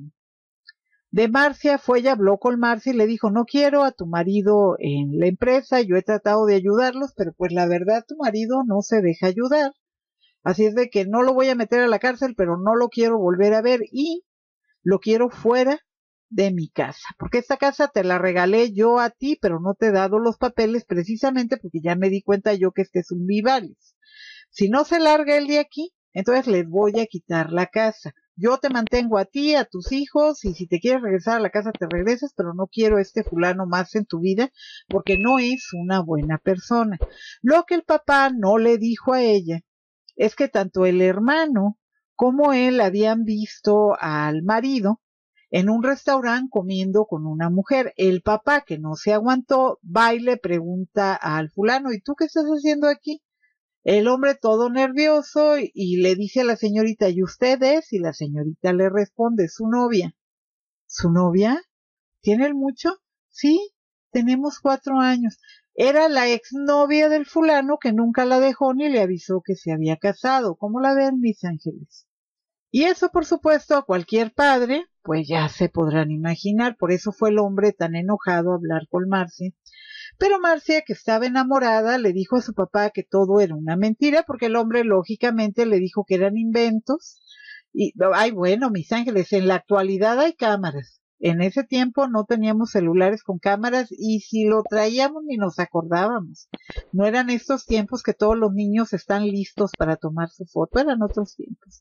de Marcia fue y habló con Marcia y le dijo, no quiero a tu marido en la empresa, yo he tratado de ayudarlos, pero pues la verdad tu marido no se deja ayudar, así es de que no lo voy a meter a la cárcel, pero no lo quiero volver a ver y lo quiero fuera de mi casa, porque esta casa te la regalé yo a ti, pero no te he dado los papeles precisamente porque ya me di cuenta yo que este es un Vivalis. Si no se larga él de aquí, entonces les voy a quitar la casa. Yo te mantengo a ti, a tus hijos, y si te quieres regresar a la casa te regresas, pero no quiero este fulano más en tu vida porque no es una buena persona. Lo que el papá no le dijo a ella es que tanto el hermano como él habían visto al marido en un restaurante comiendo con una mujer. El papá, que no se aguantó, va y le pregunta al fulano, ¿y tú qué estás haciendo aquí? El hombre todo nervioso y le dice a la señorita, ¿y usted es? Y la señorita le responde, su novia. ¿Su novia? ¿Tiene él mucho? Sí, tenemos cuatro años. Era la exnovia del fulano que nunca la dejó ni le avisó que se había casado. ¿Cómo la ven, mis ángeles? Y eso, por supuesto, a cualquier padre, pues ya se podrán imaginar. Por eso fue el hombre tan enojado a hablar con Marcia. Pero Marcia, que estaba enamorada, le dijo a su papá que todo era una mentira, porque el hombre lógicamente le dijo que eran inventos. Y, ay, bueno, mis ángeles, en la actualidad hay cámaras. En ese tiempo no teníamos celulares con cámaras y si lo traíamos ni nos acordábamos. No eran estos tiempos que todos los niños están listos para tomar su foto, eran otros tiempos.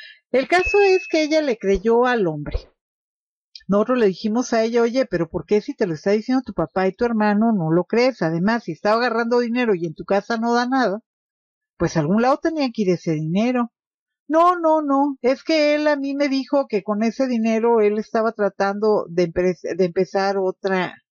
El caso es que ella le creyó al hombre. Nosotros le dijimos a ella, oye, pero ¿por qué si te lo está diciendo tu papá y tu hermano no lo crees? Además, si estaba agarrando dinero y en tu casa no da nada, pues a algún lado tenía que ir ese dinero. No, no, no, es que él a mí me dijo que con ese dinero él estaba tratando de, empe- de empezar otra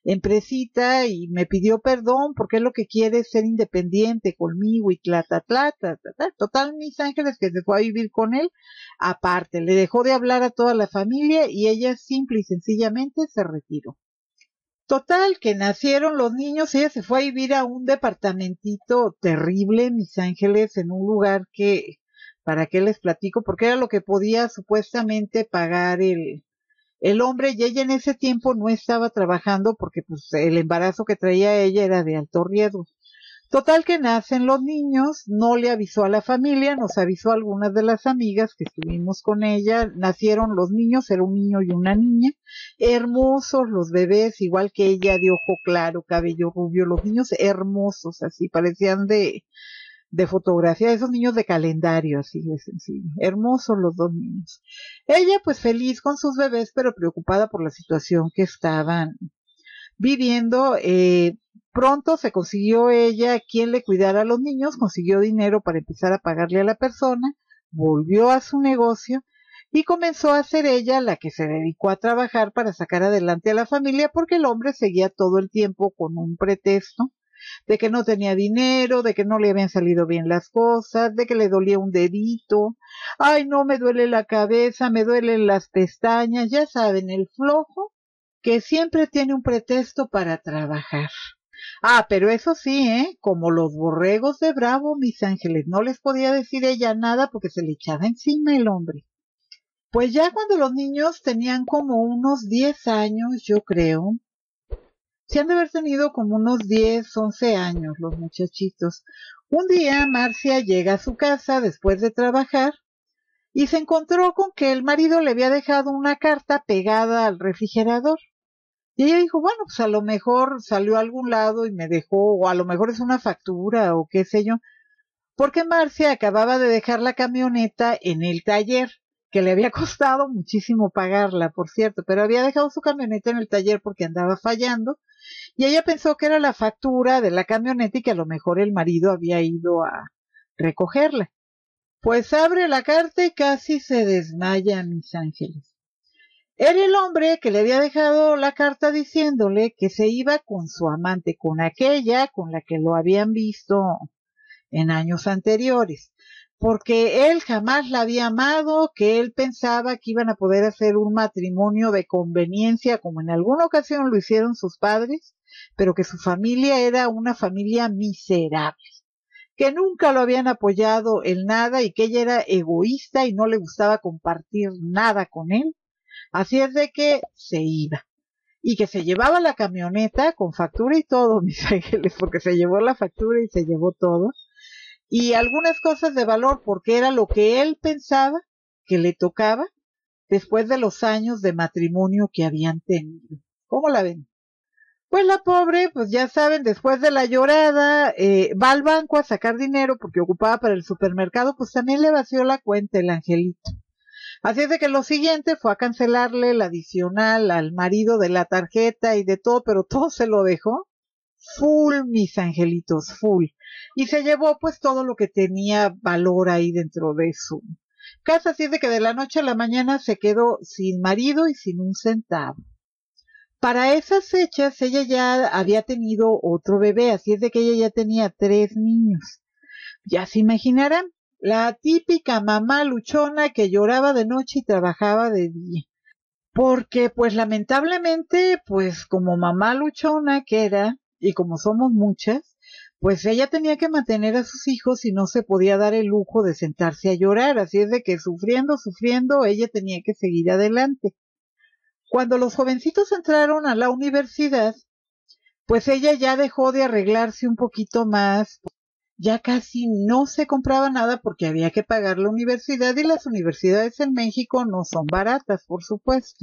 empresita y me pidió perdón porque él lo que quiere es ser independiente conmigo y tlata, tlata, tlata. Total, Mis Ángeles, que se fue a vivir con él, aparte, le dejó de hablar a toda la familia y ella simple y sencillamente se retiró. Total, que nacieron los niños, ella se fue a vivir a un departamentito terrible, Mis Ángeles, en un lugar que, ¿para qué les platico? Porque era lo que podía supuestamente pagar el, el hombre, y ella en ese tiempo no estaba trabajando porque pues el embarazo que traía ella era de alto riesgo. Total, que nacen los niños, no le avisó a la familia, nos avisó a algunas de las amigas que estuvimos con ella, nacieron los niños, era un niño y una niña, hermosos los bebés, igual que ella, de ojo claro, cabello rubio, los niños hermosos, así, parecían de, de fotografía, esos niños de calendario, así de sencillo, hermosos los dos niños. Ella pues feliz con sus bebés, pero preocupada por la situación que estaban viviendo. eh, Pronto se consiguió ella quien le cuidara a los niños, consiguió dinero para empezar a pagarle a la persona, volvió a su negocio y comenzó a ser ella la que se dedicó a trabajar para sacar adelante a la familia, porque el hombre seguía todo el tiempo con un pretexto de que no tenía dinero, de que no le habían salido bien las cosas, de que le dolía un dedito, ay no, me duele la cabeza, me duelen las pestañas, ya saben, el flojo que siempre tiene un pretexto para trabajar. Ah, pero eso sí, ¿eh? Como los borregos de Bravo, Mis Ángeles, no les podía decir ella nada porque se le echaba encima el hombre. Pues ya cuando los niños tenían como unos diez años, yo creo, se han de haber tenido como unos diez, once años los muchachitos. Un día Marcia llega a su casa después de trabajar y se encontró con que el marido le había dejado una carta pegada al refrigerador. Y ella dijo, bueno, pues a lo mejor salió a algún lado y me dejó, o a lo mejor es una factura, o qué sé yo, porque Marcia acababa de dejar la camioneta en el taller, que le había costado muchísimo pagarla, por cierto, pero había dejado su camioneta en el taller porque andaba fallando, y ella pensó que era la factura de la camioneta y que a lo mejor el marido había ido a recogerla. Pues abre la carta y casi se desmaya, Mis Ángeles. Era el hombre que le había dejado la carta diciéndole que se iba con su amante, con aquella con la que lo habían visto en años anteriores, porque él jamás la había amado, que él pensaba que iban a poder hacer un matrimonio de conveniencia, como en alguna ocasión lo hicieron sus padres, pero que su familia era una familia miserable, que nunca lo habían apoyado en nada y que ella era egoísta y no le gustaba compartir nada con él. Así es de que se iba. Y que se llevaba la camioneta con factura y todo, Mis Ángeles, porque se llevó la factura y se llevó todo. Y algunas cosas de valor, porque era lo que él pensaba que le tocaba después de los años de matrimonio que habían tenido. ¿Cómo la ven? Pues la pobre, pues ya saben, después de la llorada, eh, va al banco a sacar dinero porque ocupaba para el supermercado, pues también le vació la cuenta el angelito. Así es de que lo siguiente fue a cancelarle el adicional al marido de la tarjeta y de todo, pero todo se lo dejó full, Mis Angelitos, full. Y se llevó pues todo lo que tenía valor ahí dentro de su casa, así es de que de la noche a la mañana se quedó sin marido y sin un centavo. Para esas fechas ella ya había tenido otro bebé, así es de que ella ya tenía tres niños. Ya se imaginarán, la típica mamá luchona que lloraba de noche y trabajaba de día. Porque, pues lamentablemente, pues como mamá luchona que era, y como somos muchas, pues ella tenía que mantener a sus hijos y no se podía dar el lujo de sentarse a llorar. Así es de que sufriendo, sufriendo, ella tenía que seguir adelante. Cuando los jovencitos entraron a la universidad, pues ella ya dejó de arreglarse un poquito más. Ya casi no se compraba nada porque había que pagar la universidad y las universidades en México no son baratas, por supuesto.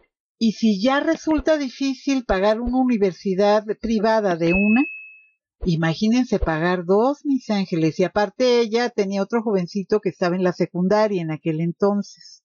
Y si ya resulta difícil pagar una universidad privada de una, imagínense pagar dos, Mis Ángeles. Y aparte ella tenía otro jovencito que estaba en la secundaria en aquel entonces.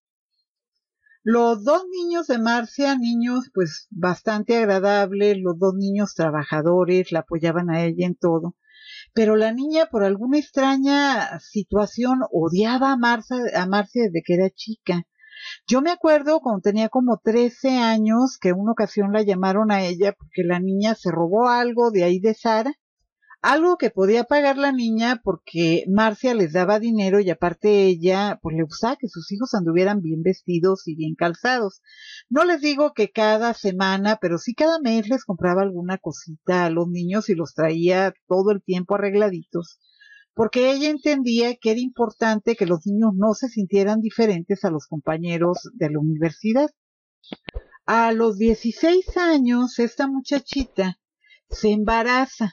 Los dos niños de Marcia, niños pues bastante agradables, los dos niños trabajadores, la apoyaban a ella en todo. Pero la niña, por alguna extraña situación, odiaba a Marcia, a Marcia desde que era chica. Yo me acuerdo cuando tenía como trece años que una ocasión la llamaron a ella porque la niña se robó algo de ahí de Sara, algo que podía pagar la niña porque Marcia les daba dinero y aparte ella pues le gustaba que sus hijos anduvieran bien vestidos y bien calzados. No les digo que cada semana, pero sí cada mes les compraba alguna cosita a los niños y los traía todo el tiempo arregladitos, porque ella entendía que era importante que los niños no se sintieran diferentes a los compañeros de la universidad. A los dieciséis años, esta muchachita se embaraza.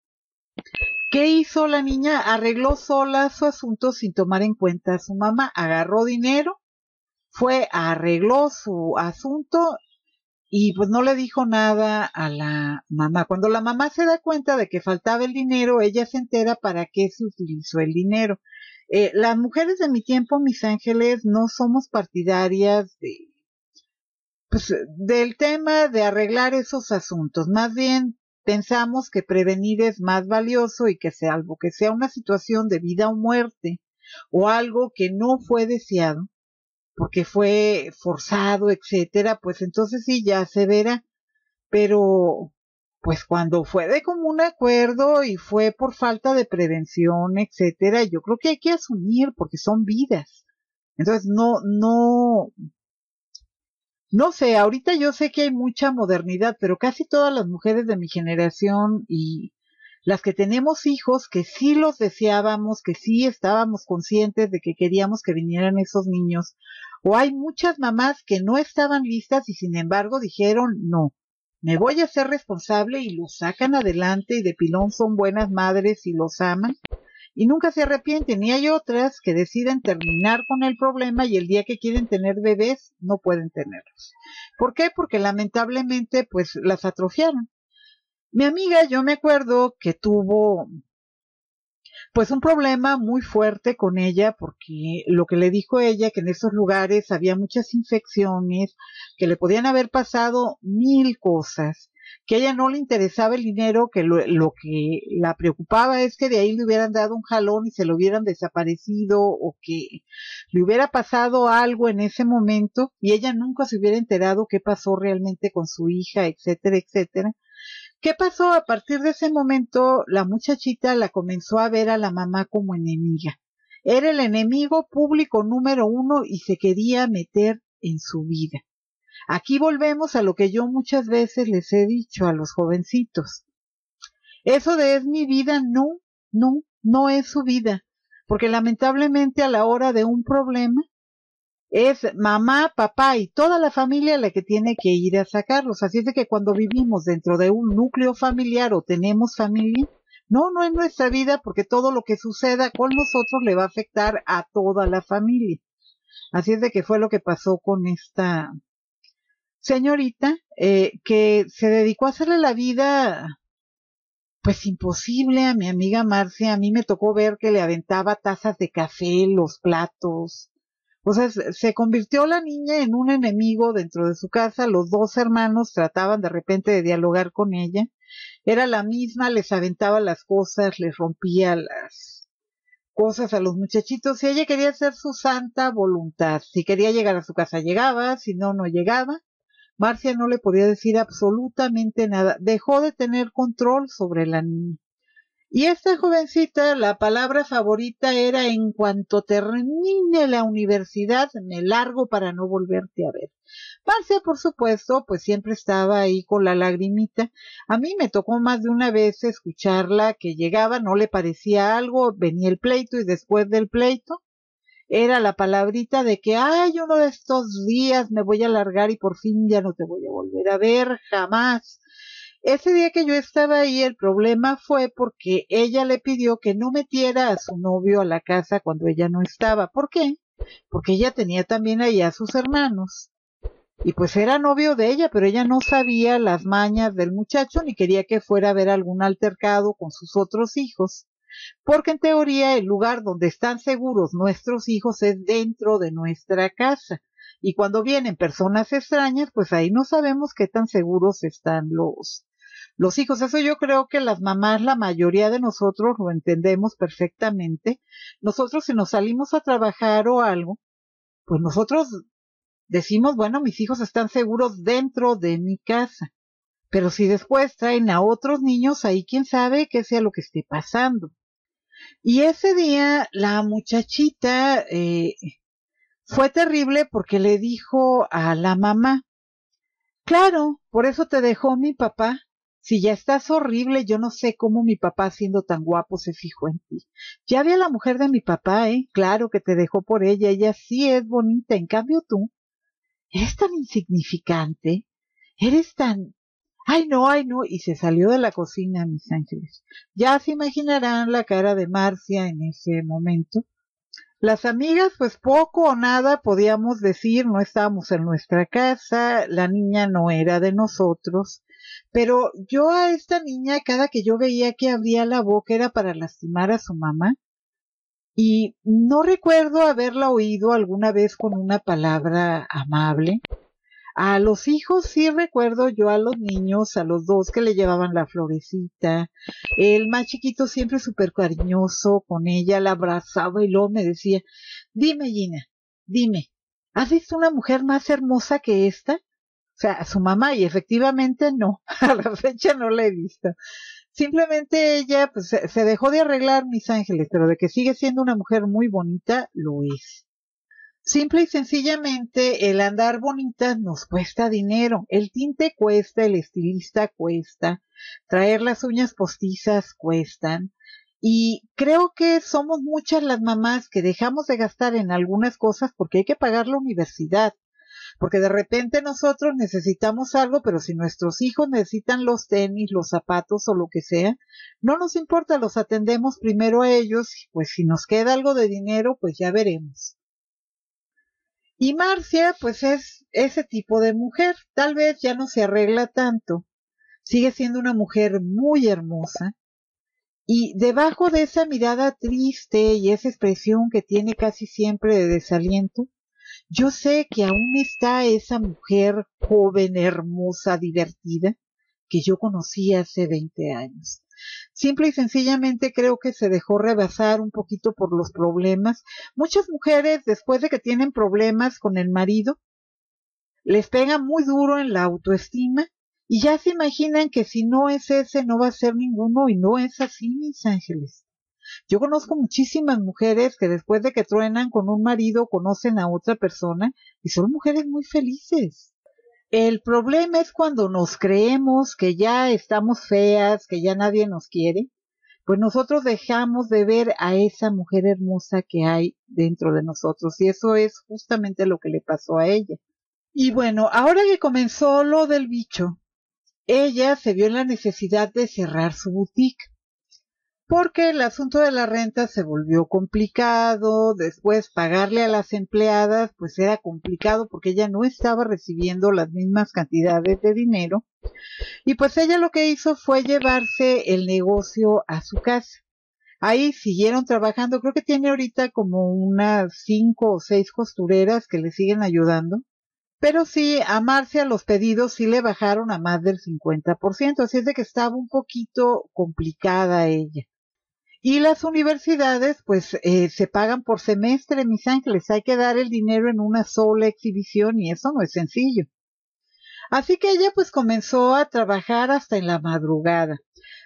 ¿Qué hizo la niña? Arregló sola su asunto sin tomar en cuenta a su mamá. Agarró dinero, fue, arregló su asunto y pues no le dijo nada a la mamá. Cuando la mamá se da cuenta de que faltaba el dinero, ella se entera para qué se utilizó el dinero. Eh, las mujeres de mi tiempo, mis ángeles, no somos partidarias de, pues, del tema de arreglar esos asuntos. Más bien pensamos que prevenir es más valioso y que sea algo que sea una situación de vida o muerte o algo que no fue deseado porque fue forzado, etcétera, pues entonces sí ya se verá. Pero pues cuando fue de común acuerdo y fue por falta de prevención, etcétera, yo creo que hay que asumir porque son vidas. Entonces no, no, no sé, ahorita yo sé que hay mucha modernidad, pero casi todas las mujeres de mi generación y las que tenemos hijos que sí los deseábamos, que sí estábamos conscientes de que queríamos que vinieran esos niños, o hay muchas mamás que no estaban listas y sin embargo dijeron no, me voy a hacer responsable y los sacan adelante y de pilón son buenas madres y los aman y nunca se arrepienten. Y hay otras que deciden terminar con el problema y el día que quieren tener bebés no pueden tenerlos. ¿Por qué? Porque lamentablemente pues las atrofiaron. Mi amiga, yo me acuerdo que tuvo pues un problema muy fuerte con ella porque lo que le dijo ella que en esos lugares había muchas infecciones, que le podían haber pasado mil cosas, que a ella no le interesaba el dinero, que lo, lo que la preocupaba es que de ahí le hubieran dado un jalón y se lo hubieran desaparecido o que le hubiera pasado algo en ese momento y ella nunca se hubiera enterado qué pasó realmente con su hija, etcétera, etcétera. ¿Qué pasó? A partir de ese momento, la muchachita la comenzó a ver a la mamá como enemiga. Era el enemigo público número uno y se quería meter en su vida. Aquí volvemos a lo que yo muchas veces les he dicho a los jovencitos. Eso de es mi vida, no, no, no es su vida. Porque lamentablemente a la hora de un problema, es mamá, papá y toda la familia la que tiene que ir a sacarlos. Así es de que cuando vivimos dentro de un núcleo familiar o tenemos familia, no, no es nuestra vida porque todo lo que suceda con nosotros le va a afectar a toda la familia. Así es de que fue lo que pasó con esta señorita eh, que se dedicó a hacerle la vida pues imposible a mi amiga Marcia. A mí me tocó ver que le aventaba tazas de café, los platos. O sea, se convirtió la niña en un enemigo dentro de su casa. Los dos hermanos trataban de repente de dialogar con ella. Era la misma, les aventaba las cosas, les rompía las cosas a los muchachitos y ella quería hacer su santa voluntad. Si quería llegar a su casa llegaba, si no, no llegaba. Marcia no le podía decir absolutamente nada. Dejó de tener control sobre la niña. Y esta jovencita, la palabra favorita era en cuanto termine la universidad, me largo para no volverte a ver. Marcia, por supuesto, pues siempre estaba ahí con la lagrimita. A mí me tocó más de una vez escucharla que llegaba, no le parecía algo, venía el pleito y después del pleito era la palabrita de que, ay, uno de estos días me voy a largar y por fin ya no te voy a volver a ver, jamás. Ese día que yo estaba ahí, el problema fue porque ella le pidió que no metiera a su novio a la casa cuando ella no estaba. ¿Por qué? Porque ella tenía también ahí a sus hermanos. Y pues era novio de ella, pero ella no sabía las mañas del muchacho ni quería que fuera a ver algún altercado con sus otros hijos. Porque en teoría el lugar donde están seguros nuestros hijos es dentro de nuestra casa. Y cuando vienen personas extrañas, pues ahí no sabemos qué tan seguros están los los hijos. Eso yo creo que las mamás, la mayoría de nosotros lo entendemos perfectamente. Nosotros si nos salimos a trabajar o algo, pues nosotros decimos, bueno, mis hijos están seguros dentro de mi casa. Pero si después traen a otros niños, ahí quién sabe qué sea lo que esté pasando. Y ese día la muchachita eh, fue terrible porque le dijo a la mamá, claro, por eso te dejó mi papá. Si ya estás horrible, yo no sé cómo mi papá siendo tan guapo se fijó en ti. Ya vi a la mujer de mi papá, ¿eh? Claro que te dejó por ella, ella sí es bonita, en cambio tú, eres tan insignificante, eres tan... Ay, no, ay, no, y se salió de la cocina, mis ángeles. Ya se imaginarán la cara de Marcia en ese momento. Las amigas, pues poco o nada podíamos decir, no estábamos en nuestra casa, la niña no era de nosotros, pero yo a esta niña, cada que yo veía que abría la boca era para lastimar a su mamá, y no recuerdo haberla oído alguna vez con una palabra amable. A los hijos sí recuerdo yo a los niños, a los dos que le llevaban la florecita. El más chiquito siempre súper cariñoso con ella, la abrazaba y luego me decía, dime Gina, dime, ¿has visto una mujer más hermosa que esta? O sea, a su mamá, y efectivamente no, a la fecha no la he visto. Simplemente ella pues se, se dejó de arreglar, mis ángeles, pero de que sigue siendo una mujer muy bonita, lo es. Simple y sencillamente el andar bonita nos cuesta dinero, el tinte cuesta, el estilista cuesta, traer las uñas postizas cuestan, y creo que somos muchas las mamás que dejamos de gastar en algunas cosas porque hay que pagar la universidad, porque de repente nosotros necesitamos algo, pero si nuestros hijos necesitan los tenis, los zapatos o lo que sea, no nos importa, los atendemos primero a ellos, pues si nos queda algo de dinero, pues ya veremos. Y Marcia, pues es ese tipo de mujer, tal vez ya no se arregla tanto, sigue siendo una mujer muy hermosa, y debajo de esa mirada triste y esa expresión que tiene casi siempre de desaliento, yo sé que aún está esa mujer joven, hermosa, divertida, que yo conocí hace veinte años. Simple y sencillamente creo que se dejó rebasar un poquito por los problemas. Muchas mujeres, después de que tienen problemas con el marido, les pega muy duro en la autoestima y ya se imaginan que si no es ese, no va a ser ninguno, y no es así, mis ángeles. Yo conozco muchísimas mujeres que después de que truenan con un marido conocen a otra persona y son mujeres muy felices. El problema es cuando nos creemos que ya estamos feas, que ya nadie nos quiere, pues nosotros dejamos de ver a esa mujer hermosa que hay dentro de nosotros, y eso es justamente lo que le pasó a ella. Y bueno, ahora que comenzó lo del bicho, ella se vio en la necesidad de cerrar su boutique, porque el asunto de la renta se volvió complicado, después pagarle a las empleadas pues era complicado porque ella no estaba recibiendo las mismas cantidades de dinero, y pues ella lo que hizo fue llevarse el negocio a su casa. Ahí siguieron trabajando, creo que tiene ahorita como unas cinco o seis costureras que le siguen ayudando, pero sí, a Marcia los pedidos sí le bajaron a más del cincuenta por ciento, así es de que estaba un poquito complicada ella. Y las universidades, pues, eh, se pagan por semestre, mis ángeles. Hay que dar el dinero en una sola exhibición y eso no es sencillo. Así que ella, pues, comenzó a trabajar hasta en la madrugada.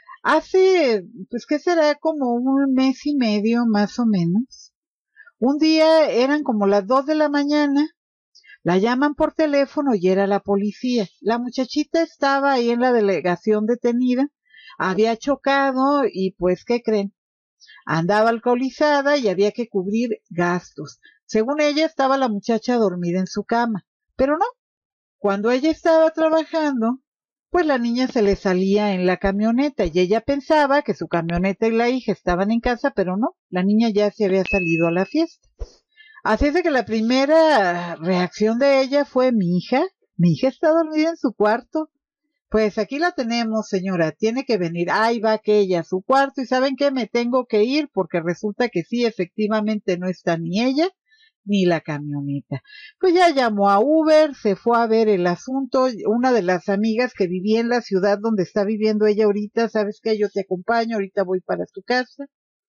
Hace, pues, ¿qué será? Como un mes y medio, más o menos. Un día eran como las dos de la mañana. La llaman por teléfono y era la policía. La muchachita estaba ahí en la delegación detenida. Había chocado y, pues, ¿qué creen? Andaba alcoholizada y había que cubrir gastos. Según ella estaba la muchacha dormida en su cama, pero no. Cuando ella estaba trabajando, pues la niña se le salía en la camioneta y ella pensaba que su camioneta y la hija estaban en casa, pero no, la niña ya se había salido a la fiesta. Así es de que la primera reacción de ella fue: mi hija, mi hija está dormida en su cuarto. Pues aquí la tenemos, señora, tiene que venir. Ahí va aquella a su cuarto, y ¿saben qué? Me tengo que ir porque resulta que sí, efectivamente no está ni ella ni la camioneta. Pues ya llamó a Uber, se fue a ver el asunto. Una de las amigas que vivía en la ciudad donde está viviendo ella ahorita, ¿sabes qué? Yo te acompaño, ahorita voy para tu casa.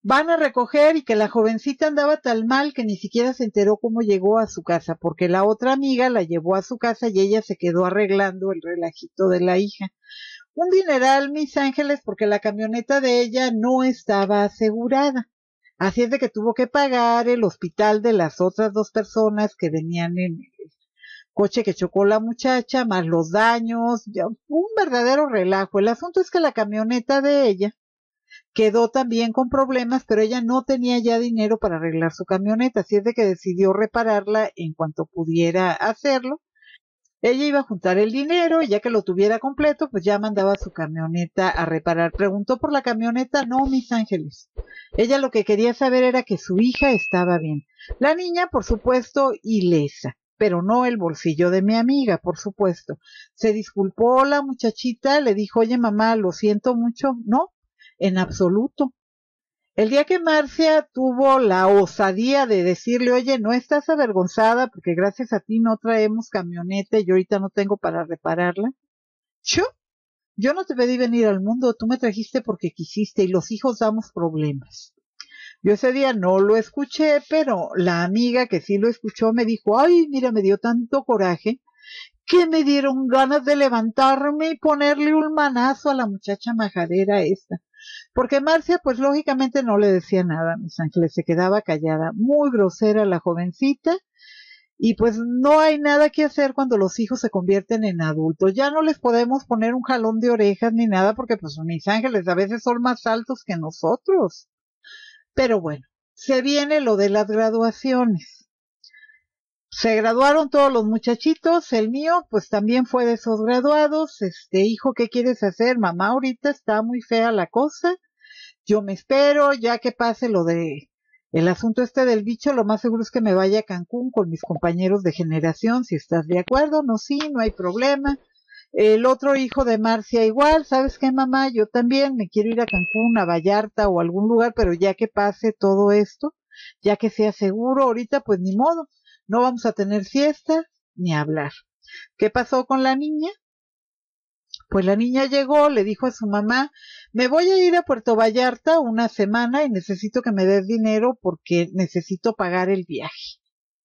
Van a recoger y que la jovencita andaba tan mal que ni siquiera se enteró cómo llegó a su casa, porque la otra amiga la llevó a su casa y ella se quedó arreglando el relajito de la hija. Un dineral, mis ángeles, porque la camioneta de ella no estaba asegurada. Así es de que tuvo que pagar el hospital de las otras dos personas que venían en el coche que chocó la muchacha, más los daños, ya, un verdadero relajo. El asunto es que la camioneta de ella quedó también con problemas, pero ella no tenía ya dinero para arreglar su camioneta, así es de que decidió repararla en cuanto pudiera hacerlo. Ella iba a juntar el dinero y ya que lo tuviera completo, pues ya mandaba su camioneta a reparar. Preguntó por la camioneta, no, mis ángeles. Ella lo que quería saber era que su hija estaba bien. La niña, por supuesto, ilesa, pero no el bolsillo de mi amiga, por supuesto. Se disculpó la muchachita, le dijo, oye mamá, lo siento mucho. No, en absoluto. El día que Marcia tuvo la osadía de decirle, oye, no estás avergonzada porque gracias a ti no traemos camioneta y yo ahorita no tengo para repararla. Yo, yo no te pedí venir al mundo, tú me trajiste porque quisiste y los hijos damos problemas. Yo ese día no lo escuché, pero la amiga que sí lo escuchó me dijo, ay, mira, me dio tanto coraje que me dieron ganas de levantarme y ponerle un manazo a la muchacha majadera esta. Porque Marcia, pues lógicamente no le decía nada, mis ángeles, se quedaba callada, muy grosera la jovencita, y pues no hay nada que hacer cuando los hijos se convierten en adultos. Ya no les podemos poner un jalón de orejas ni nada, porque pues mis ángeles a veces son más altos que nosotros. Pero bueno, se viene lo de las graduaciones. Se graduaron todos los muchachitos, el mío pues también fue de esos graduados. Este, hijo, ¿qué quieres hacer? Mamá, ahorita está muy fea la cosa. Yo me espero, ya que pase lo de el asunto este del bicho, lo más seguro es que me vaya a Cancún con mis compañeros de generación, si estás de acuerdo. No, sí, no hay problema. El otro hijo de Marcia igual, ¿sabes qué, mamá? Yo también me quiero ir a Cancún, a Vallarta o a algún lugar, pero ya que pase todo esto, ya que sea seguro, ahorita pues ni modo, no vamos a tener fiesta ni hablar. ¿Qué pasó con la niña? Pues la niña llegó, le dijo a su mamá, me voy a ir a Puerto Vallarta una semana y necesito que me des dinero porque necesito pagar el viaje.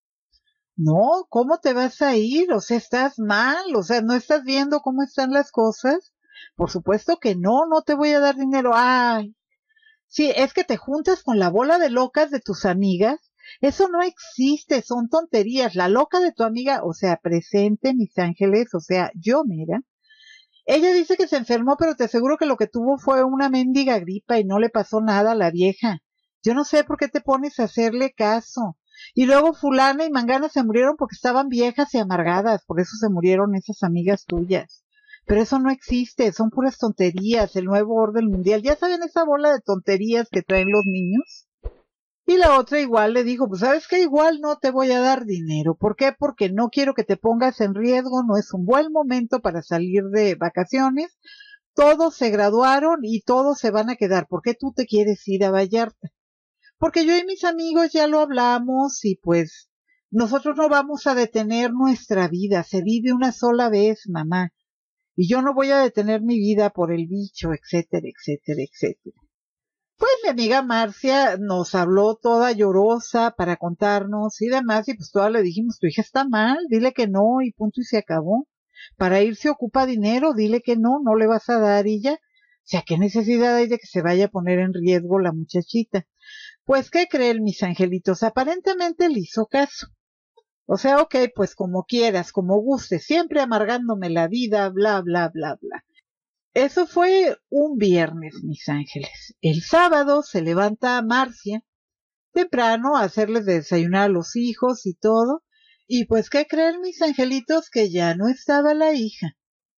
No, ¿cómo te vas a ir? O sea, estás mal, o sea, ¿no estás viendo cómo están las cosas? Por supuesto que no, no te voy a dar dinero. Ay, sí, es que te juntas con la bola de locas de tus amigas. Eso no existe, son tonterías. La loca de tu amiga, o sea, presente, mis ángeles, o sea, yo, mira. Ella dice que se enfermó, pero te aseguro que lo que tuvo fue una mendiga gripa y no le pasó nada a la vieja. Yo no sé por qué te pones a hacerle caso. Y luego fulana y mangana se murieron porque estaban viejas y amargadas, por eso se murieron esas amigas tuyas. Pero eso no existe, son puras tonterías, el nuevo orden mundial. ¿Ya saben esa bola de tonterías que traen los niños? Y la otra igual le dijo, pues sabes que igual no te voy a dar dinero. ¿Por qué? Porque no quiero que te pongas en riesgo, no es un buen momento para salir de vacaciones. Todos se graduaron y todos se van a quedar. ¿Por qué tú te quieres ir a Vallarta? Porque yo y mis amigos ya lo hablamos y pues nosotros no vamos a detener nuestra vida. Se vive una sola vez, mamá. Y yo no voy a detener mi vida por el bicho, etcétera, etcétera, etcétera. Pues mi amiga Marcia nos habló toda llorosa para contarnos y demás, y pues todas le dijimos, tu hija está mal, dile que no, y punto y se acabó. Para irse ocupa dinero, dile que no, no le vas a dar y ya. O sea, ¿qué necesidad hay de que se vaya a poner en riesgo la muchachita? Pues, ¿qué creen mis angelitos? Aparentemente le hizo caso. O sea, ok, pues como quieras, como gustes, siempre amargándome la vida, bla, bla, bla, bla. Eso fue un viernes, mis ángeles. El sábado se levanta Marcia temprano a hacerles de desayunar a los hijos y todo. Y pues, ¿qué creen, mis angelitos? Que ya no estaba la hija.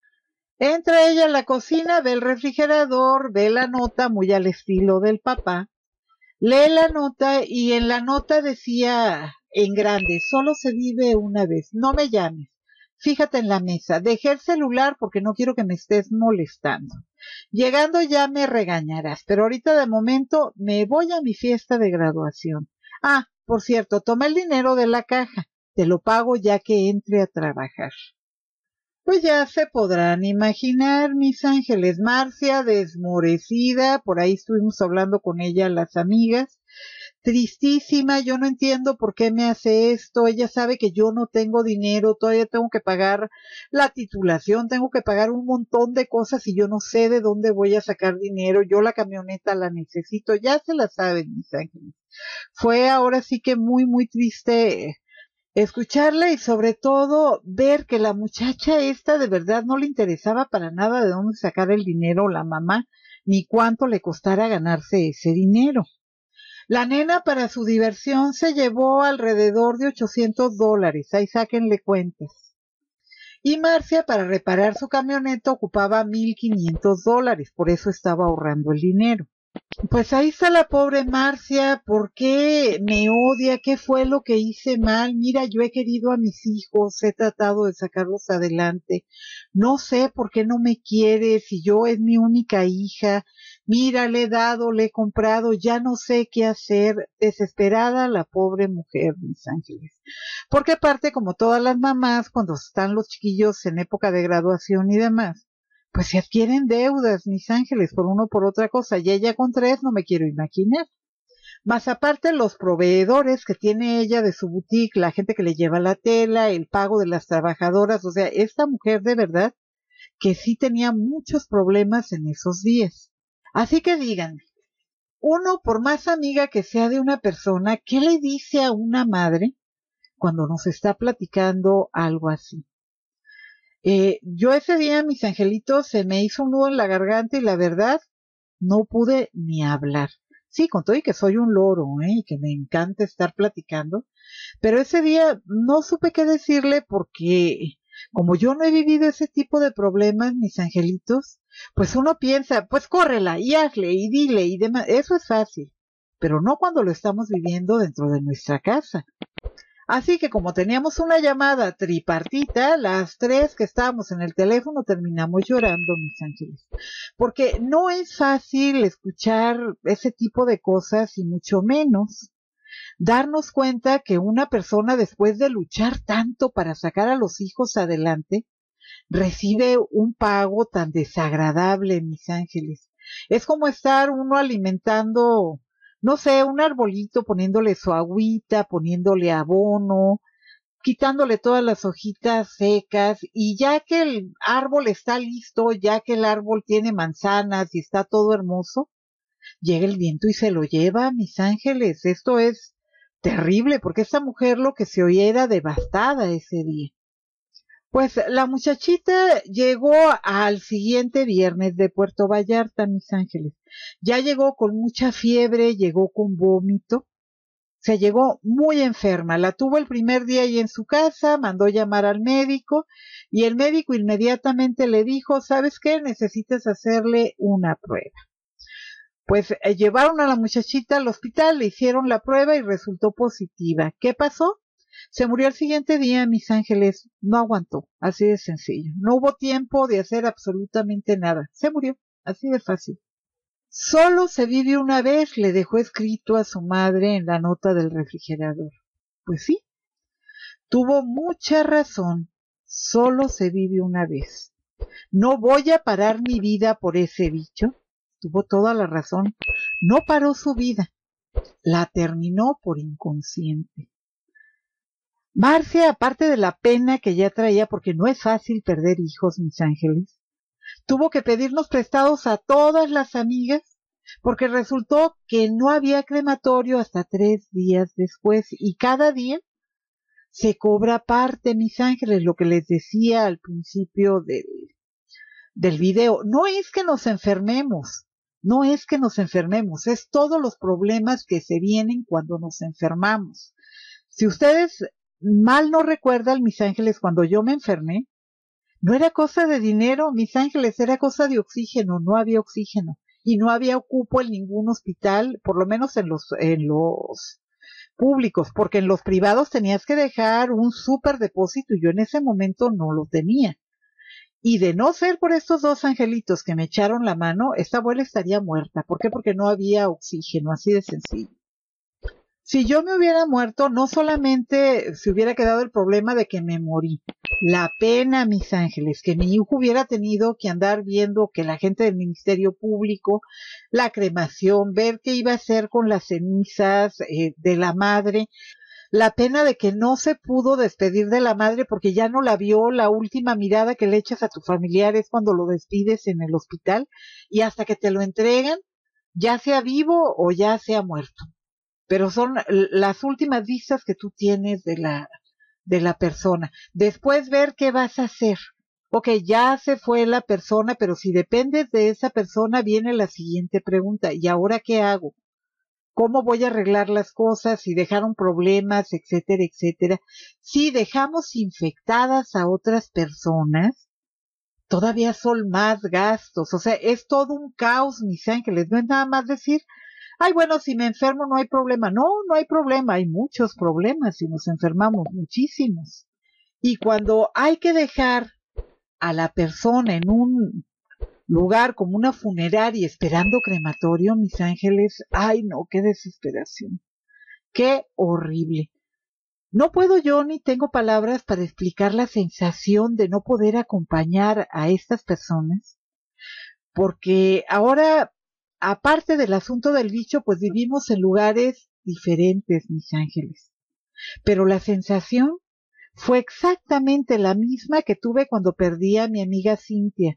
Entra ella a la cocina, ve el refrigerador, ve la nota muy al estilo del papá. Lee la nota y en la nota decía en grande, solo se vive una vez, no me llames. Fíjate en la mesa, dejé el celular porque no quiero que me estés molestando. Llegando ya me regañarás, pero ahorita de momento me voy a mi fiesta de graduación. Ah, por cierto, toma el dinero de la caja, te lo pago ya que entre a trabajar. Pues ya se podrán imaginar, mis ángeles, Marcia desmorecida, por ahí estuvimos hablando con ella las amigas, tristísima, yo no entiendo por qué me hace esto, ella sabe que yo no tengo dinero, todavía tengo que pagar la titulación, tengo que pagar un montón de cosas y yo no sé de dónde voy a sacar dinero, yo la camioneta la necesito, ya se la saben, mis ángeles. Fue ahora sí que muy, muy triste escucharla y sobre todo ver que la muchacha esta de verdad no le interesaba para nada de dónde sacar el dinero la mamá, ni cuánto le costara ganarse ese dinero. La nena para su diversión se llevó alrededor de ochocientos dólares, ahí sáquenle cuentas. Y Marcia para reparar su camioneta ocupaba mil quinientos dólares, por eso estaba ahorrando el dinero. Pues ahí está la pobre Marcia, ¿por qué me odia? ¿Qué fue lo que hice mal? Mira, yo he querido a mis hijos, he tratado de sacarlos adelante. No sé por qué no me quiere, si yo es mi única hija. Mira, le he dado, le he comprado, ya no sé qué hacer. Desesperada la pobre mujer, mis ángeles. Porque aparte, como todas las mamás, cuando están los chiquillos en época de graduación y demás, pues se adquieren deudas, mis ángeles, por uno o por otra cosa, y ella con tres no me quiero imaginar. Más aparte los proveedores que tiene ella de su boutique, la gente que le lleva la tela, el pago de las trabajadoras, o sea, esta mujer de verdad que sí tenía muchos problemas en esos días. Así que díganme, uno, por más amiga que sea de una persona, ¿qué le dice a una madre cuando nos está platicando algo así? Eh, yo ese día, mis angelitos, se me hizo un nudo en la garganta y la verdad, no pude ni hablar. Sí, con todo y que soy un loro, ¿eh? Y que me encanta estar platicando, pero ese día no supe qué decirle porque como yo no he vivido ese tipo de problemas, mis angelitos, pues uno piensa, pues córrela y hazle y dile y demás, eso es fácil, pero no cuando lo estamos viviendo dentro de nuestra casa. Así que como teníamos una llamada tripartita, las tres que estábamos en el teléfono terminamos llorando, mis ángeles. Porque no es fácil escuchar ese tipo de cosas y mucho menos darnos cuenta que una persona después de luchar tanto para sacar a los hijos adelante, recibe un pago tan desagradable, mis ángeles. Es como estar uno alimentando, no sé, un arbolito, poniéndole su agüita, poniéndole abono, quitándole todas las hojitas secas, y ya que el árbol está listo, ya que el árbol tiene manzanas y está todo hermoso, llega el viento y se lo lleva, mis ángeles. Esto es terrible, porque esta mujer lo que se oía era devastada ese día. Pues la muchachita llegó al siguiente viernes de Puerto Vallarta, mis ángeles. Ya llegó con mucha fiebre, llegó con vómito, se llegó muy enferma. La tuvo el primer día ahí en su casa, mandó llamar al médico y el médico inmediatamente le dijo, ¿sabes qué? Necesitas hacerle una prueba. Pues eh, llevaron a la muchachita al hospital, le hicieron la prueba y resultó positiva. ¿Qué pasó? Se murió el siguiente día, mis ángeles, no aguantó, así de sencillo. No hubo tiempo de hacer absolutamente nada. Se murió, así de fácil. Solo se vive una vez, le dejó escrito a su madre en la nota del refrigerador. Pues sí, tuvo mucha razón. Solo se vive una vez. No voy a parar mi vida por ese bicho. Tuvo toda la razón. No paró su vida. La terminó por inconsciente. Marcia, aparte de la pena que ya traía, porque no es fácil perder hijos, mis ángeles, tuvo que pedirnos prestados a todas las amigas, porque resultó que no había crematorio hasta tres días después, y cada día se cobra parte, mis ángeles, lo que les decía al principio de, del video. No es que nos enfermemos, no es que nos enfermemos, es todos los problemas que se vienen cuando nos enfermamos. Si ustedes mal no recuerdan, mis ángeles, cuando yo me enfermé, no era cosa de dinero, mis ángeles, era cosa de oxígeno, no había oxígeno y no había cupo en ningún hospital, por lo menos en los en los públicos, porque en los privados tenías que dejar un súper depósito y yo en ese momento no lo tenía. Y de no ser por estos dos angelitos que me echaron la mano, esta abuela estaría muerta. ¿Por qué? Porque no había oxígeno, así de sencillo. Si yo me hubiera muerto, no solamente se hubiera quedado el problema de que me morí, La pena, mis ángeles, que mi hijo hubiera tenido que andar viendo que la gente del Ministerio Público, la cremación, ver qué iba a hacer con las cenizas eh, de la madre, la pena de que no se pudo despedir de la madre porque ya no la vio, la última mirada que le echas a tu familiar es cuando lo despides en el hospital y hasta que te lo entregan, ya sea vivo o ya sea muerto. Pero son las últimas vistas que tú tienes de la de la persona. Después ver qué vas a hacer. Ok, ya se fue la persona, pero si dependes de esa persona, viene la siguiente pregunta. ¿Y ahora qué hago? ¿Cómo voy a arreglar las cosas? Si dejaron problemas, etcétera, etcétera. Si dejamos infectadas a otras personas, todavía son más gastos. O sea, es todo un caos, mis ángeles. No es nada más decir, ay, bueno, si me enfermo no hay problema. No, no hay problema. Hay muchos problemas si nos enfermamos, muchísimos. Y cuando hay que dejar a la persona en un lugar como una funeraria esperando crematorio, mis ángeles, ay no, qué desesperación, qué horrible. No puedo yo ni tengo palabras para explicar la sensación de no poder acompañar a estas personas, porque ahora, aparte del asunto del bicho, pues vivimos en lugares diferentes, mis ángeles. Pero la sensación fue exactamente la misma que tuve cuando perdí a mi amiga Cintia.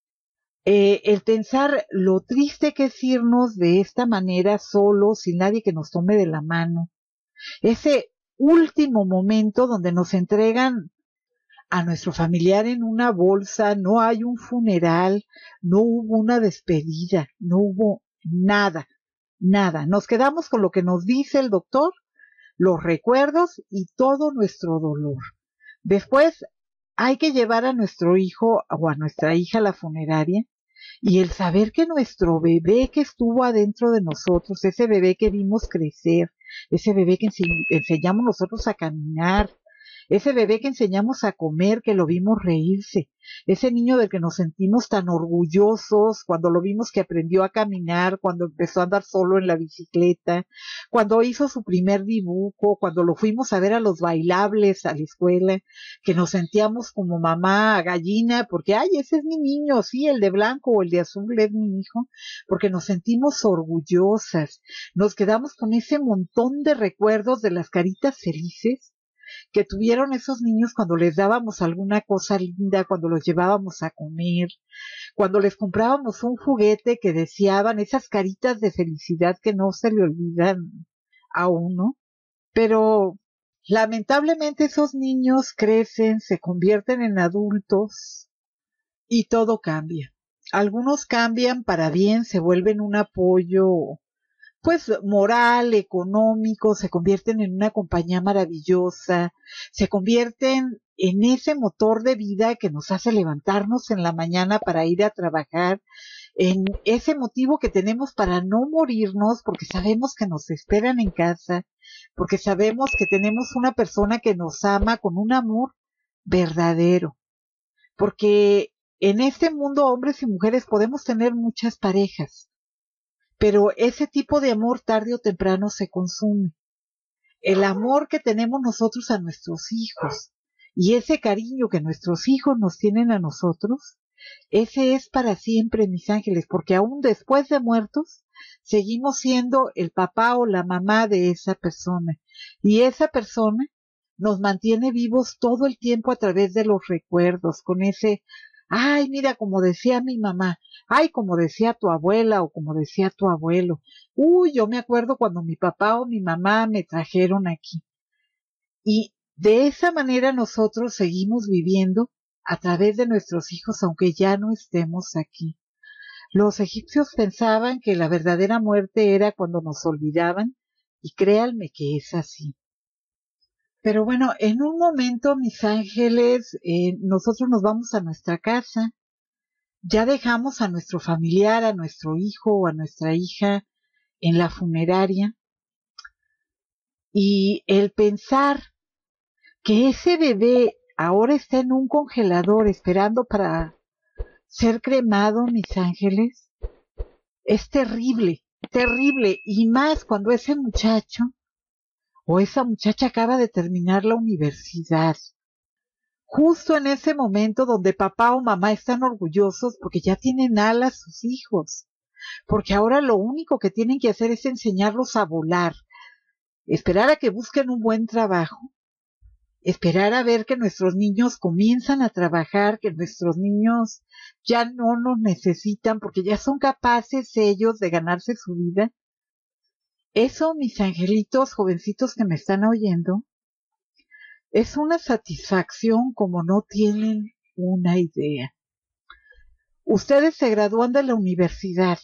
Eh, el pensar lo triste que es irnos de esta manera solos, sin nadie que nos tome de la mano. Ese último momento donde nos entregan a nuestro familiar en una bolsa, no hay un funeral, no hubo una despedida, no hubo nada, nada. Nos quedamos con lo que nos dice el doctor, los recuerdos y todo nuestro dolor. Después hay que llevar a nuestro hijo o a nuestra hija a la funeraria y el saber que nuestro bebé que estuvo adentro de nosotros, ese bebé que vimos crecer, ese bebé que ense- enseñamos nosotros a caminar, ese bebé que enseñamos a comer, que lo vimos reírse, ese niño del que nos sentimos tan orgullosos cuando lo vimos que aprendió a caminar, cuando empezó a andar solo en la bicicleta, cuando hizo su primer dibujo, cuando lo fuimos a ver a los bailables a la escuela, que nos sentíamos como mamá gallina, porque, ay, ese es mi niño, sí, el de blanco o el de azul es mi hijo, porque nos sentimos orgullosas, nos quedamos con ese montón de recuerdos de las caritas felices que tuvieron esos niños cuando les dábamos alguna cosa linda, cuando los llevábamos a comer, cuando les comprábamos un juguete que deseaban, esas caritas de felicidad que no se le olvidan a uno. Pero lamentablemente esos niños crecen, se convierten en adultos y todo cambia. Algunos cambian para bien, se vuelven un apoyo pues moral, económico, se convierten en una compañía maravillosa, se convierten en ese motor de vida que nos hace levantarnos en la mañana para ir a trabajar, en ese motivo que tenemos para no morirnos, porque sabemos que nos esperan en casa, porque sabemos que tenemos una persona que nos ama con un amor verdadero, porque en este mundo hombres y mujeres podemos tener muchas parejas, pero ese tipo de amor tarde o temprano se consume. El amor que tenemos nosotros a nuestros hijos y ese cariño que nuestros hijos nos tienen a nosotros, ese es para siempre, mis ángeles, porque aún después de muertos, seguimos siendo el papá o la mamá de esa persona. Y esa persona nos mantiene vivos todo el tiempo a través de los recuerdos, con ese, ay, mira, como decía mi mamá, ay, como decía tu abuela o como decía tu abuelo. Uy, yo me acuerdo cuando mi papá o mi mamá me trajeron aquí. Y de esa manera nosotros seguimos viviendo a través de nuestros hijos, aunque ya no estemos aquí. Los egipcios pensaban que la verdadera muerte era cuando nos olvidaban, y créanme que es así. Pero bueno, en un momento, mis ángeles, eh, nosotros nos vamos a nuestra casa, ya dejamos a nuestro familiar, a nuestro hijo o a nuestra hija en la funeraria, y el pensar que ese bebé ahora está en un congelador esperando para ser cremado, mis ángeles, es terrible, terrible, y más cuando ese muchacho o esa muchacha acaba de terminar la universidad, justo en ese momento donde papá o mamá están orgullosos porque ya tienen alas sus hijos, porque ahora lo único que tienen que hacer es enseñarlos a volar, esperar a que busquen un buen trabajo, esperar a ver que nuestros niños comienzan a trabajar, que nuestros niños ya no nos necesitan porque ya son capaces ellos de ganarse su vida. Eso, mis angelitos, jovencitos que me están oyendo, es una satisfacción como no tienen una idea. Ustedes se gradúan de la universidad,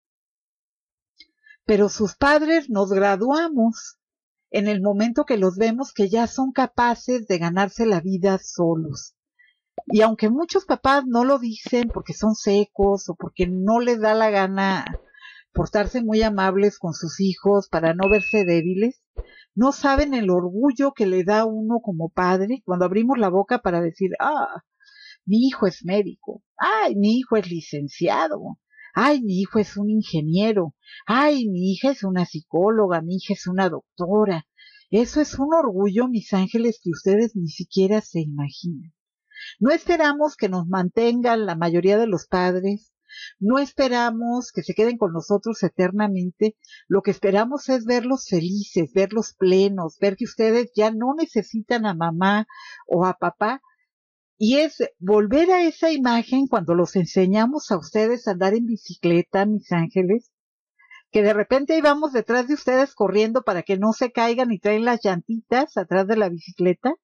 pero sus padres nos graduamos en el momento que los vemos que ya son capaces de ganarse la vida solos. Y aunque muchos papás no lo dicen porque son secos o porque no les da la gana portarse muy amables con sus hijos para no verse débiles, no saben el orgullo que le da a uno como padre cuando abrimos la boca para decir, ah, mi hijo es médico, ay, mi hijo es licenciado, ay, mi hijo es un ingeniero, ay, mi hija es una psicóloga, mi hija es una doctora. Eso es un orgullo, mis ángeles, que ustedes ni siquiera se imaginan. No esperamos que nos mantengan la mayoría de los padres, no esperamos que se queden con nosotros eternamente, lo que esperamos es verlos felices, verlos plenos, ver que ustedes ya no necesitan a mamá o a papá, y es volver a esa imagen cuando los enseñamos a ustedes a andar en bicicleta, mis ángeles, que de repente íbamos detrás de ustedes corriendo para que no se caigan y traen las llantitas atrás de la bicicleta.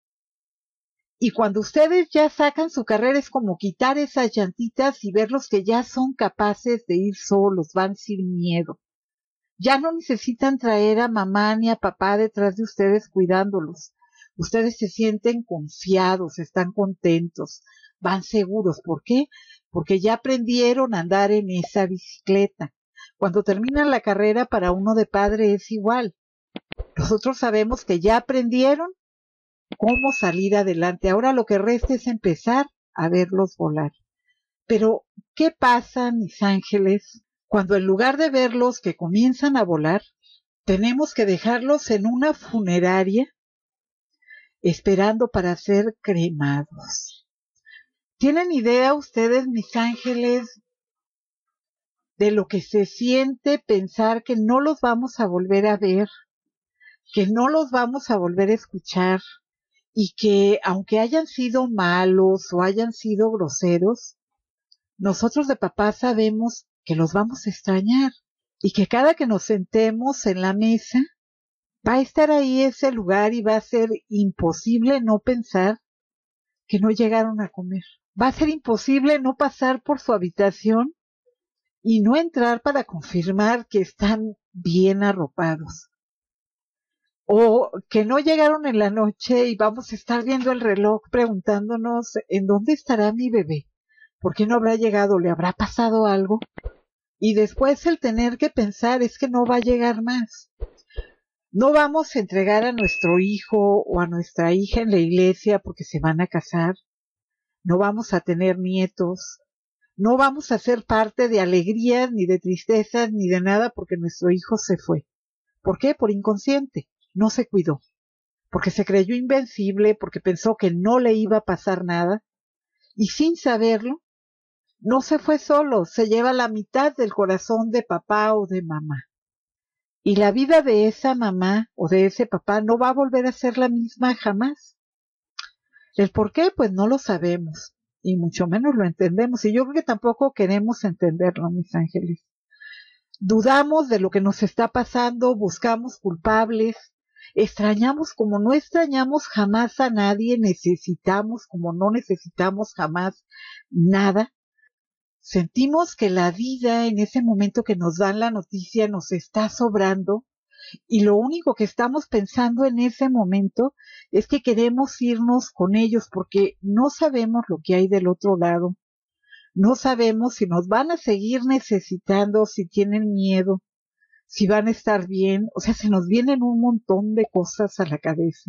Y cuando ustedes ya sacan su carrera es como quitar esas llantitas y verlos que ya son capaces de ir solos, van sin miedo. Ya no necesitan traer a mamá ni a papá detrás de ustedes cuidándolos. Ustedes se sienten confiados, están contentos, van seguros. ¿Por qué? Porque ya aprendieron a andar en esa bicicleta. Cuando terminan la carrera para uno de padre es igual. Nosotros sabemos que ya aprendieron cómo salir adelante. Ahora lo que resta es empezar a verlos volar. Pero, ¿qué pasa, mis ángeles, cuando en lugar de verlos que comienzan a volar, tenemos que dejarlos en una funeraria esperando para ser cremados? ¿Tienen idea ustedes, mis ángeles, de lo que se siente pensar que no los vamos a volver a ver, que no los vamos a volver a escuchar? Y que aunque hayan sido malos o hayan sido groseros, nosotros de papá sabemos que los vamos a extrañar y que cada que nos sentemos en la mesa va a estar ahí ese lugar y va a ser imposible no pensar que no llegaron a comer. Va a ser imposible no pasar por su habitación y no entrar para confirmar que están bien arropados. O que no llegaron en la noche y vamos a estar viendo el reloj preguntándonos ¿en dónde estará mi bebé? ¿Por qué no habrá llegado? ¿Le habrá pasado algo? Y después el tener que pensar es que no va a llegar más. No vamos a entregar a nuestro hijo o a nuestra hija en la iglesia porque se van a casar. No vamos a tener nietos. No vamos a ser parte de alegrías, ni de tristezas, ni de nada porque nuestro hijo se fue. ¿Por qué? Por inconsciente. No se cuidó, porque se creyó invencible, porque pensó que no le iba a pasar nada, y sin saberlo, no se fue solo, se lleva la mitad del corazón de papá o de mamá. Y la vida de esa mamá o de ese papá no va a volver a ser la misma jamás. ¿El por qué? Pues no lo sabemos, y mucho menos lo entendemos, y yo creo que tampoco queremos entenderlo, mis ángeles. Dudamos de lo que nos está pasando, buscamos culpables, extrañamos como no extrañamos jamás a nadie, necesitamos como no necesitamos jamás nada. Sentimos que la vida en ese momento que nos dan la noticia nos está sobrando y lo único que estamos pensando en ese momento es que queremos irnos con ellos porque no sabemos lo que hay del otro lado. No sabemos si nos van a seguir necesitando, si tienen miedo, si van a estar bien. O sea, se nos vienen un montón de cosas a la cabeza.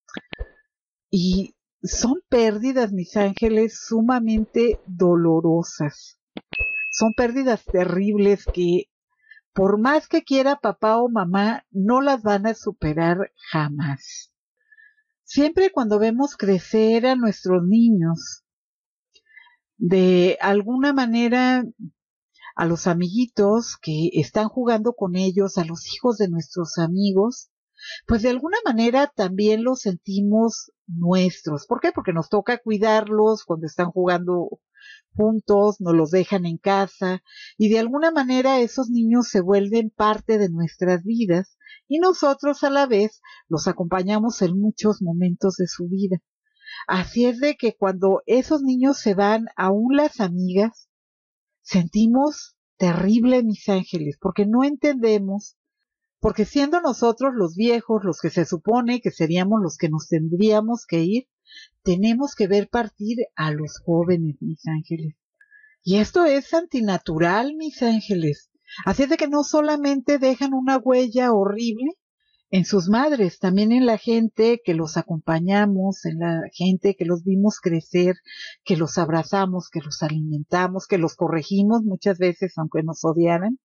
Y son pérdidas, mis ángeles, sumamente dolorosas. Son pérdidas terribles que, por más que quiera papá o mamá, no las van a superar jamás. Siempre cuando vemos crecer a nuestros niños, de alguna manera a los amiguitos que están jugando con ellos, a los hijos de nuestros amigos, pues de alguna manera también los sentimos nuestros. ¿Por qué? Porque nos toca cuidarlos cuando están jugando juntos, nos los dejan en casa y de alguna manera esos niños se vuelven parte de nuestras vidas y nosotros a la vez los acompañamos en muchos momentos de su vida. Así es de que cuando esos niños se van, aún las amigas, sentimos terrible, mis ángeles, porque no entendemos, porque siendo nosotros los viejos, los que se supone que seríamos los que nos tendríamos que ir, tenemos que ver partir a los jóvenes, mis ángeles. Y esto es antinatural, mis ángeles. Así es de que no solamente dejan una huella horrible en sus madres, también en la gente que los acompañamos, en la gente que los vimos crecer, que los abrazamos, que los alimentamos, que los corregimos muchas veces aunque nos odiaran.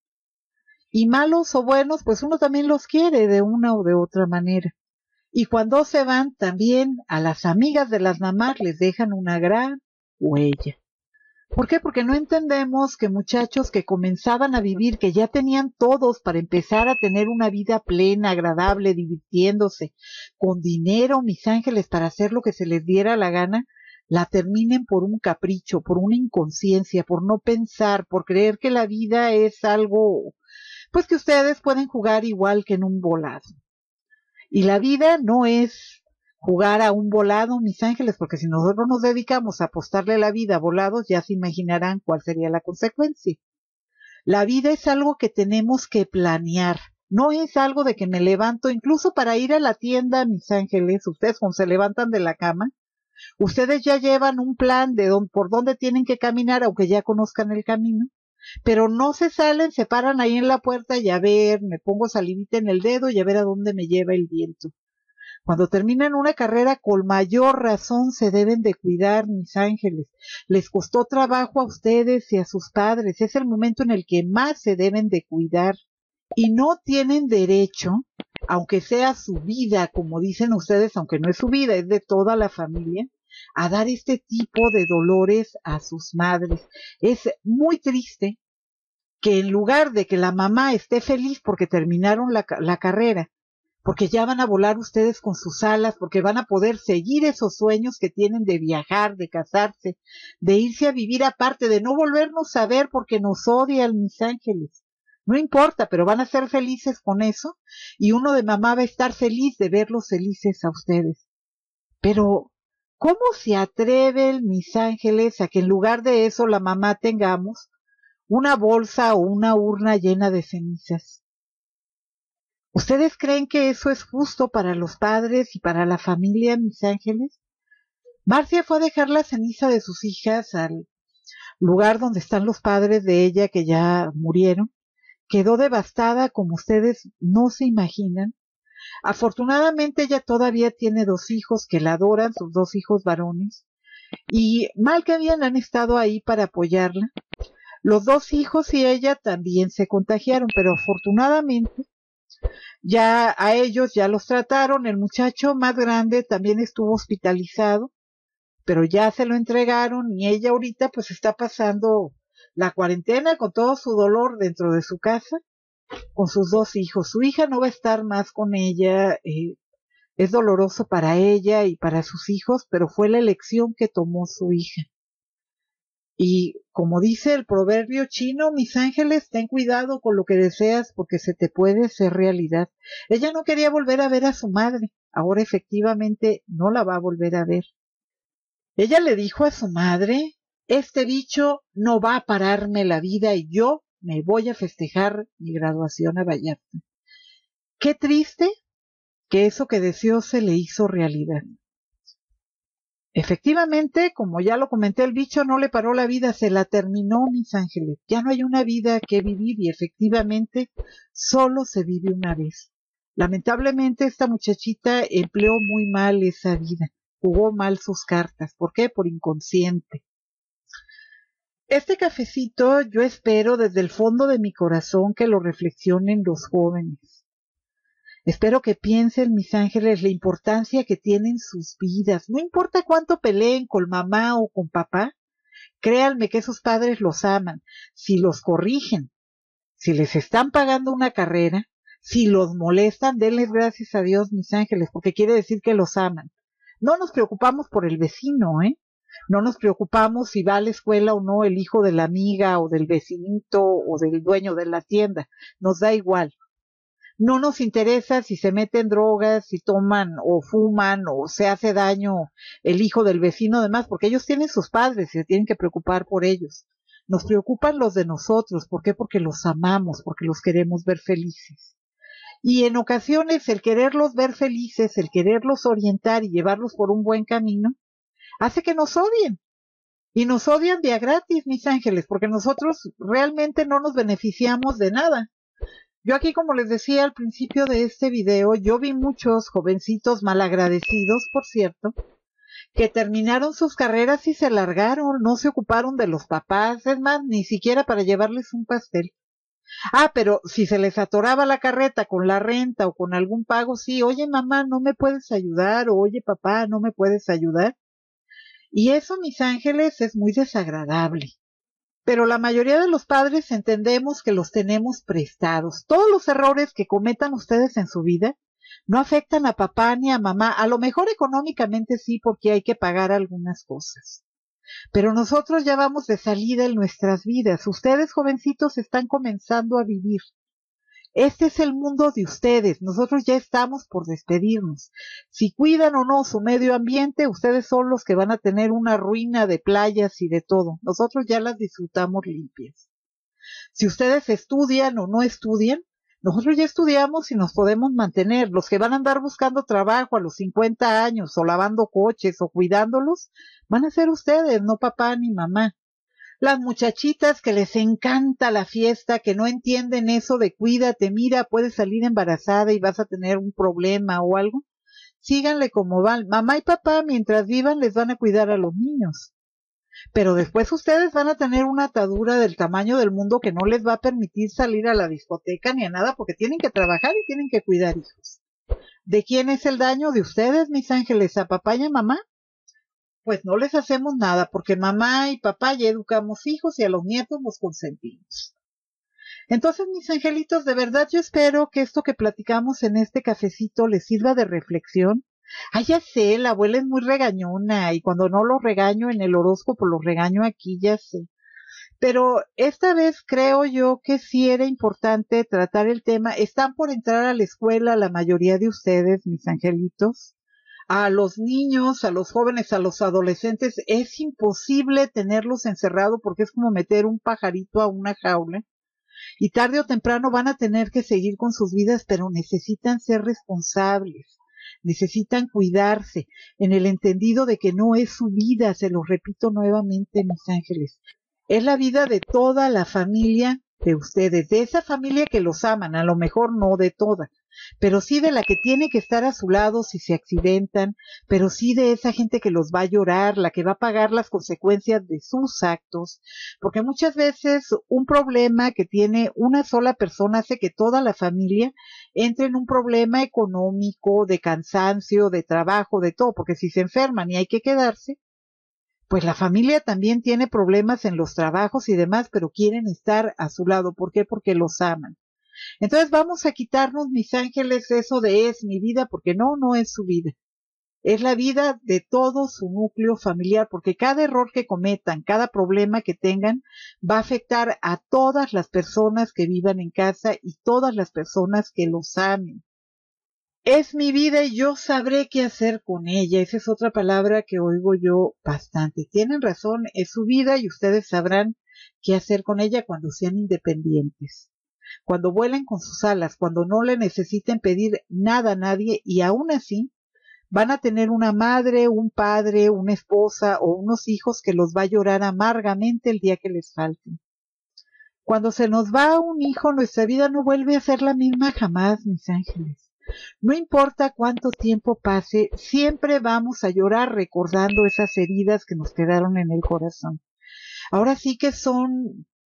Y malos o buenos, pues uno también los quiere de una o de otra manera. Y cuando se van, también a las amigas de las mamás les dejan una gran huella. ¿Por qué? Porque no entendemos que muchachos que comenzaban a vivir, que ya tenían todos para empezar a tener una vida plena, agradable, divirtiéndose, con dinero, mis ángeles, para hacer lo que se les diera la gana, la terminen por un capricho, por una inconsciencia, por no pensar, por creer que la vida es algo, pues que ustedes pueden jugar igual que en un volado. Y la vida no es jugar a un volado, mis ángeles, porque si nosotros nos dedicamos a apostarle la vida a volados, ya se imaginarán cuál sería la consecuencia. La vida es algo que tenemos que planear, no es algo de que me levanto, incluso para ir a la tienda, mis ángeles, ustedes cuando se levantan de la cama, ustedes ya llevan un plan de don, por dónde tienen que caminar, aunque ya conozcan el camino, pero no se salen, se paran ahí en la puerta y a ver, me pongo salivita en el dedo y a ver a dónde me lleva el viento. Cuando terminan una carrera, con mayor razón se deben de cuidar, mis ángeles. Les costó trabajo a ustedes y a sus padres. Es el momento en el que más se deben de cuidar. Y no tienen derecho, aunque sea su vida, como dicen ustedes, aunque no es su vida, es de toda la familia, a dar este tipo de dolores a sus madres. Es muy triste que en lugar de que la mamá esté feliz porque terminaron la, la carrera, porque ya van a volar ustedes con sus alas, porque van a poder seguir esos sueños que tienen de viajar, de casarse, de irse a vivir aparte, de no volvernos a ver porque nos odian, mis ángeles. No importa, pero van a ser felices con eso y uno de mamá va a estar feliz de verlos felices a ustedes. Pero, ¿cómo se atreven, mis ángeles, a que en lugar de eso la mamá tengamos una bolsa o una urna llena de cenizas? ¿Ustedes creen que eso es justo para los padres y para la familia, mis ángeles? Marcia fue a dejar la ceniza de sus hijas al lugar donde están los padres de ella que ya murieron. Quedó devastada como ustedes no se imaginan. Afortunadamente ella todavía tiene dos hijos que la adoran, sus dos hijos varones. Y mal que bien han estado ahí para apoyarla. Los dos hijos y ella también se contagiaron, pero afortunadamente ya a ellos ya los trataron. El muchacho más grande también estuvo hospitalizado, pero ya se lo entregaron y ella ahorita pues está pasando la cuarentena con todo su dolor dentro de su casa con sus dos hijos. Su hija no va a estar más con ella, eh, es doloroso para ella y para sus hijos, pero fue la elección que tomó su hija. Y como dice el proverbio chino, mis ángeles, ten cuidado con lo que deseas porque se te puede ser realidad. Ella no quería volver a ver a su madre, ahora efectivamente no la va a volver a ver. Ella le dijo a su madre, este bicho no va a pararme la vida y yo me voy a festejar mi graduación a Vallarta. Qué triste que eso que deseó se le hizo realidad. Efectivamente, como ya lo comenté, el bicho no le paró la vida, se la terminó, mis ángeles. Ya no hay una vida que vivir y efectivamente solo se vive una vez. Lamentablemente esta muchachita empleó muy mal esa vida, jugó mal sus cartas. ¿Por qué? Por inconsciente. Este cafecito yo espero desde el fondo de mi corazón que lo reflexionen los jóvenes. Espero que piensen, mis ángeles, la importancia que tienen sus vidas. No importa cuánto peleen con mamá o con papá, créanme que esos padres los aman. Si los corrigen, si les están pagando una carrera, si los molestan, denles gracias a Dios, mis ángeles, porque quiere decir que los aman. No nos preocupamos por el vecino, ¿eh? No nos preocupamos si va a la escuela o no el hijo de la amiga o del vecinito o del dueño de la tienda. Nos da igual. No nos interesa si se meten drogas, si toman o fuman o se hace daño el hijo del vecino, además, porque ellos tienen sus padres y se tienen que preocupar por ellos. Nos preocupan los de nosotros. ¿Por qué? Porque los amamos, porque los queremos ver felices. Y en ocasiones el quererlos ver felices, el quererlos orientar y llevarlos por un buen camino, hace que nos odien. Y nos odian de a gratis, mis ángeles, porque nosotros realmente no nos beneficiamos de nada. Yo aquí, como les decía al principio de este video, yo vi muchos jovencitos malagradecidos, por cierto, que terminaron sus carreras y se largaron, no se ocuparon de los papás, es más, ni siquiera para llevarles un pastel. Ah, pero si se les atoraba la carreta con la renta o con algún pago, sí, oye mamá, ¿no me puedes ayudar? O oye papá, ¿no me puedes ayudar? Y eso, mis ángeles, es muy desagradable. Pero la mayoría de los padres entendemos que los tenemos prestados. Todos los errores que cometan ustedes en su vida no afectan a papá ni a mamá. A lo mejor económicamente sí, porque hay que pagar algunas cosas. Pero nosotros ya vamos de salida en nuestras vidas. Ustedes, jovencitos, están comenzando a vivir. Este es el mundo de ustedes. Nosotros ya estamos por despedirnos. Si cuidan o no su medio ambiente, ustedes son los que van a tener una ruina de playas y de todo. Nosotros ya las disfrutamos limpias. Si ustedes estudian o no estudian, nosotros ya estudiamos y nos podemos mantener. Los que van a andar buscando trabajo a los cincuenta años o lavando coches o cuidándolos, van a ser ustedes, no papá ni mamá. Las muchachitas que les encanta la fiesta, que no entienden eso de cuídate, mira, puedes salir embarazada y vas a tener un problema o algo, síganle como van. Mamá y papá, mientras vivan, les van a cuidar a los niños. Pero después ustedes van a tener una atadura del tamaño del mundo que no les va a permitir salir a la discoteca ni a nada porque tienen que trabajar y tienen que cuidar hijos. ¿De quién es el daño? ¿De ustedes, mis ángeles? ¿A papá y a mamá? Pues no les hacemos nada, porque mamá y papá ya educamos hijos y a los nietos los consentimos. Entonces, mis angelitos, de verdad yo espero que esto que platicamos en este cafecito les sirva de reflexión. Ah, ya sé, la abuela es muy regañona y cuando no los regaño en el horóscopo, los regaño aquí, ya sé. Pero esta vez creo yo que sí era importante tratar el tema. Están por entrar a la escuela la mayoría de ustedes, mis angelitos. A los niños, a los jóvenes, a los adolescentes, es imposible tenerlos encerrados porque es como meter un pajarito a una jaula. Y tarde o temprano van a tener que seguir con sus vidas, pero necesitan ser responsables, necesitan cuidarse, en el entendido de que no es su vida, se los repito nuevamente, mis ángeles. Es la vida de toda la familia de ustedes, de esa familia que los aman, a lo mejor no de toda, pero sí de la que tiene que estar a su lado si se accidentan, pero sí de esa gente que los va a llorar, la que va a pagar las consecuencias de sus actos, porque muchas veces un problema que tiene una sola persona hace que toda la familia entre en un problema económico, de cansancio, de trabajo, de todo, porque si se enferman y hay que quedarse, pues la familia también tiene problemas en los trabajos y demás, pero quieren estar a su lado. ¿Por qué? Porque los aman. Entonces vamos a quitarnos, mis ángeles, eso de es mi vida, porque no, no es su vida. Es la vida de todo su núcleo familiar, porque cada error que cometan, cada problema que tengan, va a afectar a todas las personas que vivan en casa y todas las personas que los amen. Es mi vida y yo sabré qué hacer con ella. Esa es otra palabra que oigo yo bastante. Tienen razón, es su vida y ustedes sabrán qué hacer con ella cuando sean independientes. Cuando vuelen con sus alas, cuando no le necesiten pedir nada a nadie y aún así van a tener una madre, un padre, una esposa o unos hijos que los va a llorar amargamente el día que les falten. Cuando se nos va un hijo, nuestra vida no vuelve a ser la misma jamás, mis ángeles. No importa cuánto tiempo pase, siempre vamos a llorar recordando esas heridas que nos quedaron en el corazón. Ahora sí que son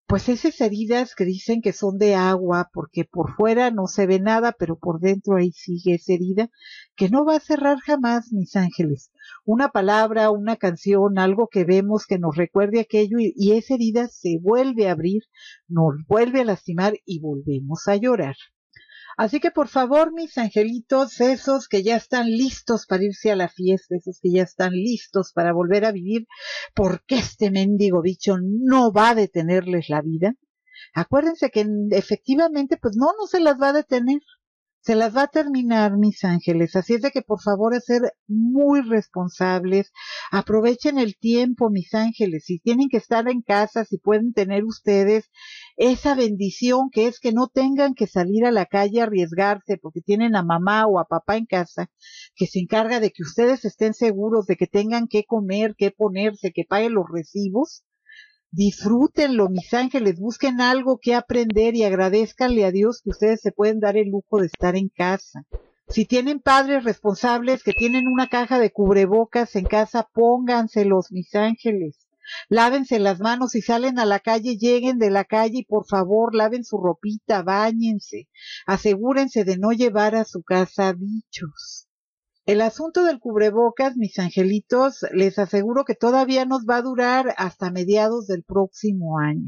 pues esas heridas que dicen que son de agua, porque por fuera no se ve nada, pero por dentro ahí sigue esa herida, que no va a cerrar jamás, mis ángeles. Una palabra, una canción, algo que vemos que nos recuerde aquello y, y esa herida se vuelve a abrir, nos vuelve a lastimar y volvemos a llorar. Así que por favor, mis angelitos, esos que ya están listos para irse a la fiesta, esos que ya están listos para volver a vivir, porque este mendigo bicho no va a detenerles la vida. Acuérdense que efectivamente, pues no, no se las va a detener. Se las va a terminar, mis ángeles. Así es de que por favor a ser muy responsables. Aprovechen el tiempo, mis ángeles. Si tienen que estar en casa, si pueden tener ustedes esa bendición que es que no tengan que salir a la calle a arriesgarse porque tienen a mamá o a papá en casa que se encarga de que ustedes estén seguros de que tengan que comer, que ponerse, que paguen los recibos. Disfrútenlo, mis ángeles, busquen algo que aprender y agradezcanle a Dios que ustedes se pueden dar el lujo de estar en casa. Si tienen padres responsables que tienen una caja de cubrebocas en casa, pónganselos, mis ángeles. Lávense las manos, si salen a la calle, lleguen de la calle y por favor laven su ropita, báñense. Asegúrense de no llevar a su casa bichos. El asunto del cubrebocas, mis angelitos, les aseguro que todavía nos va a durar hasta mediados del próximo año.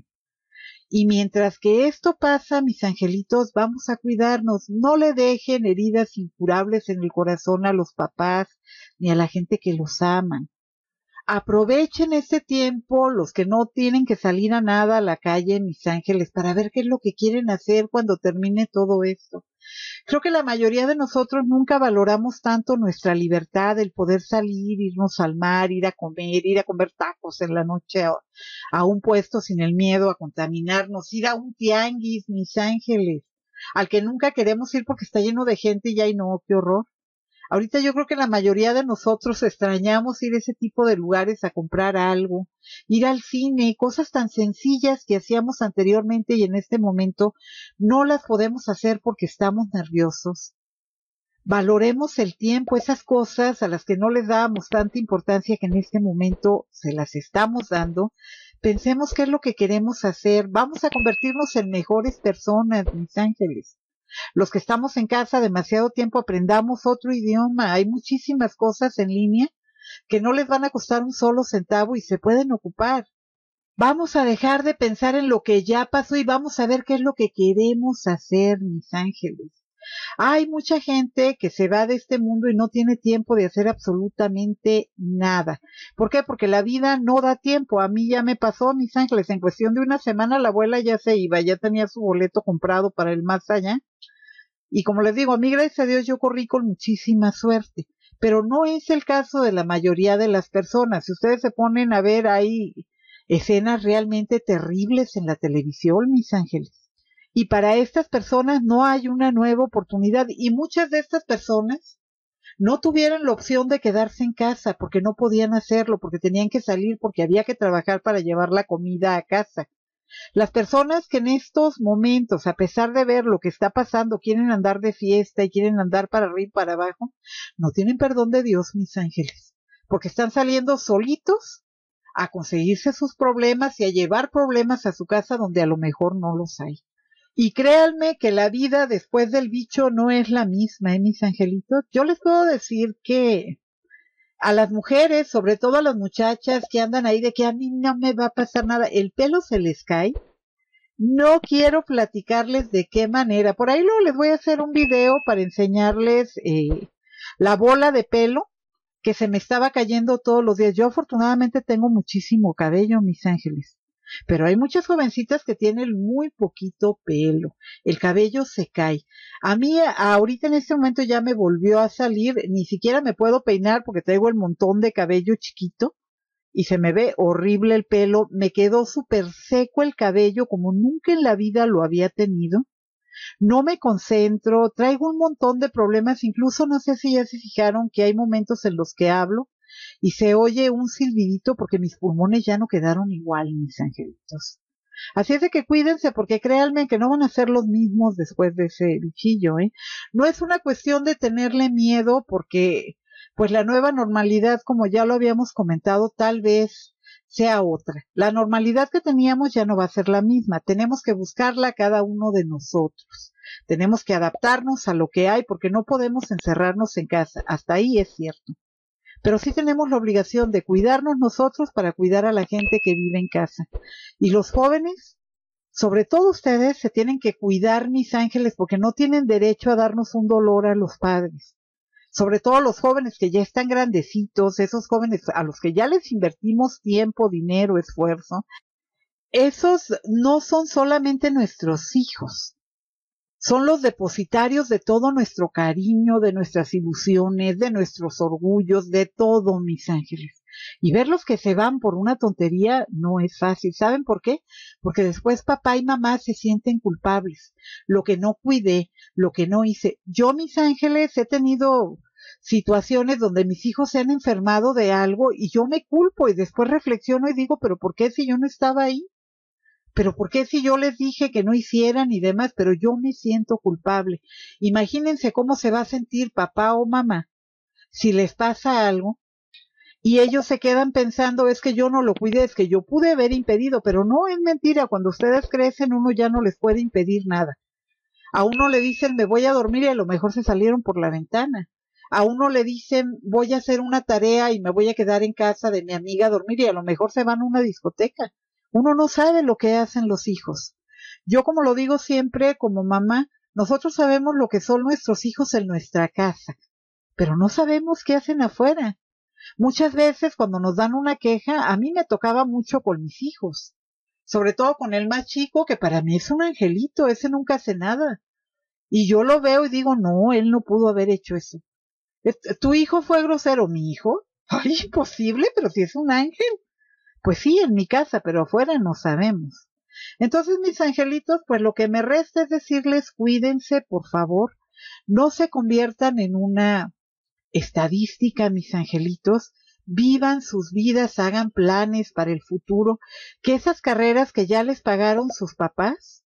Y mientras que esto pasa, mis angelitos, vamos a cuidarnos. No le dejen heridas incurables en el corazón a los papás ni a la gente que los aman. Aprovechen este tiempo, los que no tienen que salir a nada a la calle, mis ángeles, para ver qué es lo que quieren hacer cuando termine todo esto. Creo que la mayoría de nosotros nunca valoramos tanto nuestra libertad, el poder salir, irnos al mar, ir a comer, ir a comer tacos en la noche a, a un puesto sin el miedo a contaminarnos, ir a un tianguis, mis ángeles, al que nunca queremos ir porque está lleno de gente y ay no, qué horror. Ahorita yo creo que la mayoría de nosotros extrañamos ir a ese tipo de lugares a comprar algo, ir al cine, cosas tan sencillas que hacíamos anteriormente y en este momento no las podemos hacer porque estamos nerviosos. Valoremos el tiempo, esas cosas a las que no les dábamos tanta importancia que en este momento se las estamos dando. Pensemos qué es lo que queremos hacer. Vamos a convertirnos en mejores personas, mis ángeles. Los que estamos en casa demasiado tiempo aprendamos otro idioma. Hay muchísimas cosas en línea que no les van a costar un solo centavo y se pueden ocupar. Vamos a dejar de pensar en lo que ya pasó y vamos a ver qué es lo que queremos hacer, mis ángeles. Hay mucha gente que se va de este mundo y no tiene tiempo de hacer absolutamente nada. ¿Por qué? Porque la vida no da tiempo. A mí ya me pasó, mis ángeles, en cuestión de una semana la abuela ya se iba, ya tenía su boleto comprado para el más allá. Y como les digo, a mí gracias a Dios yo corrí con muchísima suerte. Pero no es el caso de la mayoría de las personas. Si ustedes se ponen a ver, hay escenas realmente terribles en la televisión, mis ángeles. Y para estas personas no hay una nueva oportunidad. Y muchas de estas personas no tuvieron la opción de quedarse en casa porque no podían hacerlo, porque tenían que salir, porque había que trabajar para llevar la comida a casa. Las personas que en estos momentos, a pesar de ver lo que está pasando, quieren andar de fiesta y quieren andar para arriba y para abajo, no tienen perdón de Dios, mis ángeles, porque están saliendo solitos a conseguirse sus problemas y a llevar problemas a su casa donde a lo mejor no los hay. Y créanme que la vida después del bicho no es la misma, ¿eh, mis angelitos? Yo les puedo decir que a las mujeres, sobre todo a las muchachas que andan ahí de que a mí no me va a pasar nada, el pelo se les cae. No quiero platicarles de qué manera. Por ahí luego les voy a hacer un video para enseñarles eh, la bola de pelo que se me estaba cayendo todos los días. Yo afortunadamente tengo muchísimo cabello, mis ángeles. Pero hay muchas jovencitas que tienen muy poquito pelo. El cabello se cae. A mí ahorita en este momento ya me volvió a salir. Ni siquiera me puedo peinar porque traigo el montón de cabello chiquito. Y se me ve horrible el pelo. Me quedó súper seco el cabello como nunca en la vida lo había tenido. No me concentro. Traigo un montón de problemas. Incluso no sé si ya se fijaron que hay momentos en los que hablo y se oye un silbidito porque mis pulmones ya no quedaron igual, mis angelitos. Así es de que cuídense porque créanme que no van a ser los mismos después de ese bichillo, ¿eh? No es una cuestión de tenerle miedo porque, pues la nueva normalidad, como ya lo habíamos comentado, tal vez sea otra. La normalidad que teníamos ya no va a ser la misma. Tenemos que buscarla cada uno de nosotros. Tenemos que adaptarnos a lo que hay porque no podemos encerrarnos en casa. Hasta ahí es cierto. Pero sí tenemos la obligación de cuidarnos nosotros para cuidar a la gente que vive en casa. Y los jóvenes, sobre todo ustedes, se tienen que cuidar, mis ángeles, porque no tienen derecho a darnos un dolor a los padres. Sobre todo los jóvenes que ya están grandecitos, esos jóvenes a los que ya les invertimos tiempo, dinero, esfuerzo. Esos no son solamente nuestros hijos. Son los depositarios de todo nuestro cariño, de nuestras ilusiones, de nuestros orgullos, de todo, mis ángeles. Y verlos que se van por una tontería no es fácil. ¿Saben por qué? Porque después papá y mamá se sienten culpables. Lo que no cuidé, lo que no hice. Yo, mis ángeles, he tenido situaciones donde mis hijos se han enfermado de algo y yo me culpo y después reflexiono y digo, pero ¿por qué si yo no estaba ahí? Pero ¿por qué si yo les dije que no hicieran y demás? Pero yo me siento culpable. Imagínense cómo se va a sentir papá o mamá si les pasa algo y ellos se quedan pensando, es que yo no lo cuidé, es que yo pude haber impedido, pero no, es mentira. Cuando ustedes crecen uno ya no les puede impedir nada. A uno le dicen, me voy a dormir y a lo mejor se salieron por la ventana. A uno le dicen, voy a hacer una tarea y me voy a quedar en casa de mi amiga a dormir y a lo mejor se van a una discoteca. Uno no sabe lo que hacen los hijos. Yo, como lo digo siempre, como mamá, nosotros sabemos lo que son nuestros hijos en nuestra casa, pero no sabemos qué hacen afuera. Muchas veces cuando nos dan una queja, a mí me tocaba mucho con mis hijos, sobre todo con el más chico, que para mí es un angelito, ese nunca hace nada. Y yo lo veo y digo, no, él no pudo haber hecho eso. ¿Tu hijo fue grosero? ¿Mi hijo? Ay, imposible, pero si es un ángel. Pues sí, en mi casa, pero afuera no sabemos. Entonces, mis angelitos, pues lo que me resta es decirles, cuídense, por favor, no se conviertan en una estadística, mis angelitos, vivan sus vidas, hagan planes para el futuro, que esas carreras que ya les pagaron sus papás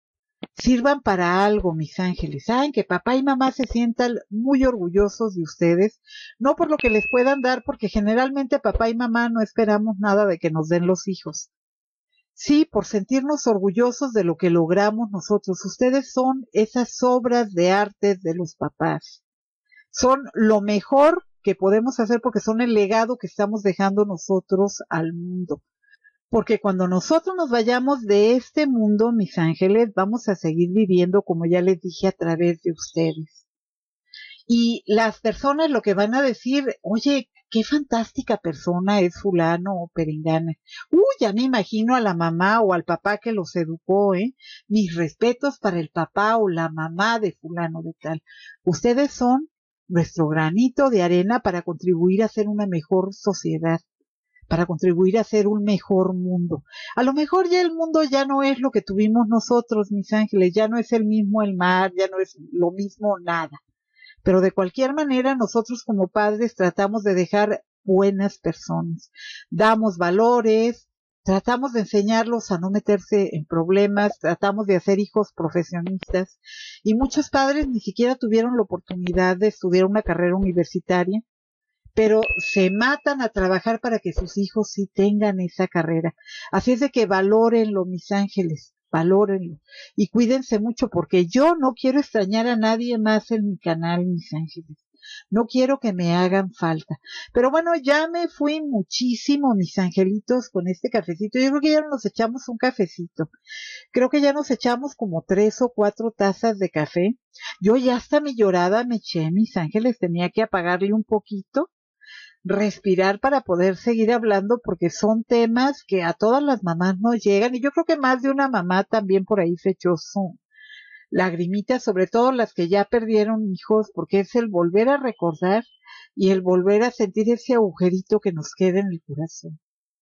sirvan para algo, mis ángeles. Saben que papá y mamá se sientan muy orgullosos de ustedes, no por lo que les puedan dar, porque generalmente papá y mamá no esperamos nada de que nos den los hijos. Sí, por sentirnos orgullosos de lo que logramos nosotros. Ustedes son esas obras de arte de los papás. Son lo mejor que podemos hacer porque son el legado que estamos dejando nosotros al mundo. Porque cuando nosotros nos vayamos de este mundo, mis ángeles, vamos a seguir viviendo, como ya les dije, a través de ustedes. Y las personas lo que van a decir, oye, qué fantástica persona es fulano o perengana. Uy, ya me imagino a la mamá o al papá que los educó, ¿eh? Mis respetos para el papá o la mamá de fulano de tal. Ustedes son nuestro granito de arena para contribuir a ser una mejor sociedad, para contribuir a hacer un mejor mundo. A lo mejor ya el mundo ya no es lo que tuvimos nosotros, mis ángeles, ya no es el mismo el mar, ya no es lo mismo nada. Pero de cualquier manera, nosotros como padres tratamos de dejar buenas personas. Damos valores, tratamos de enseñarlos a no meterse en problemas, tratamos de hacer hijos profesionistas. Y muchos padres ni siquiera tuvieron la oportunidad de estudiar una carrera universitaria, pero se matan a trabajar para que sus hijos sí tengan esa carrera. Así es de que valórenlo, mis ángeles, valórenlo. Y cuídense mucho porque yo no quiero extrañar a nadie más en mi canal, mis ángeles. No quiero que me hagan falta. Pero bueno, ya me fui muchísimo, mis angelitos, con este cafecito. Yo creo que ya nos echamos un cafecito. Creo que ya nos echamos como tres o cuatro tazas de café. Yo ya hasta mi llorada me eché, mis ángeles. Tenía que apagarle un poquito, respirar para poder seguir hablando porque son temas que a todas las mamás no llegan y yo creo que más de una mamá también por ahí se echó su lagrimita, sobre todo las que ya perdieron hijos, porque es el volver a recordar y el volver a sentir ese agujerito que nos queda en el corazón.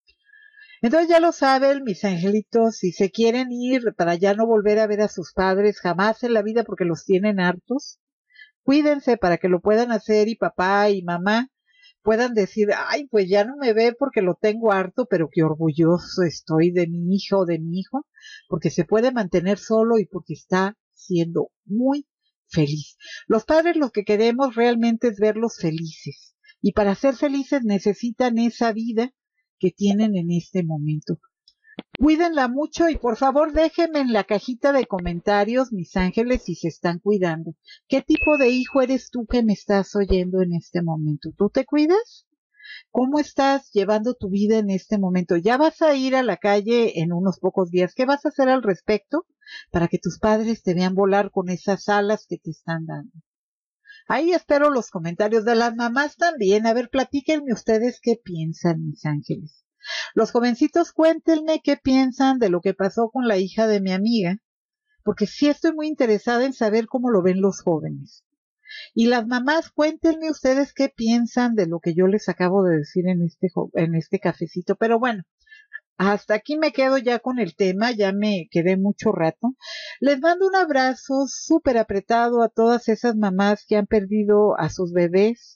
Entonces ya lo saben, mis angelitos, si se quieren ir para ya no volver a ver a sus padres jamás en la vida porque los tienen hartos, cuídense para que lo puedan hacer y papá y mamá puedan decir, ay, pues ya no me ve porque lo tengo harto, pero qué orgulloso estoy de mi hija o de mi hijo, porque se puede mantener solo y porque está siendo muy feliz. Los padres lo que queremos realmente es verlos felices, y para ser felices necesitan esa vida que tienen en este momento. Cuídenla mucho y por favor déjenme en la cajita de comentarios, mis ángeles, si se están cuidando. ¿Qué tipo de hijo eres tú que me estás oyendo en este momento? ¿Tú te cuidas? ¿Cómo estás llevando tu vida en este momento? Ya vas a ir a la calle en unos pocos días. ¿Qué vas a hacer al respecto para que tus padres te vean volar con esas alas que te están dando? Ahí espero los comentarios de las mamás también. A ver, platíquenme ustedes qué piensan, mis ángeles. Los jovencitos, cuéntenme qué piensan de lo que pasó con la hija de mi amiga, porque sí estoy muy interesada en saber cómo lo ven los jóvenes. Y las mamás, cuéntenme ustedes qué piensan de lo que yo les acabo de decir en este, en este cafecito. Pero bueno, hasta aquí me quedo ya con el tema, ya me quedé mucho rato. Les mando un abrazo súper apretado a todas esas mamás que han perdido a sus bebés.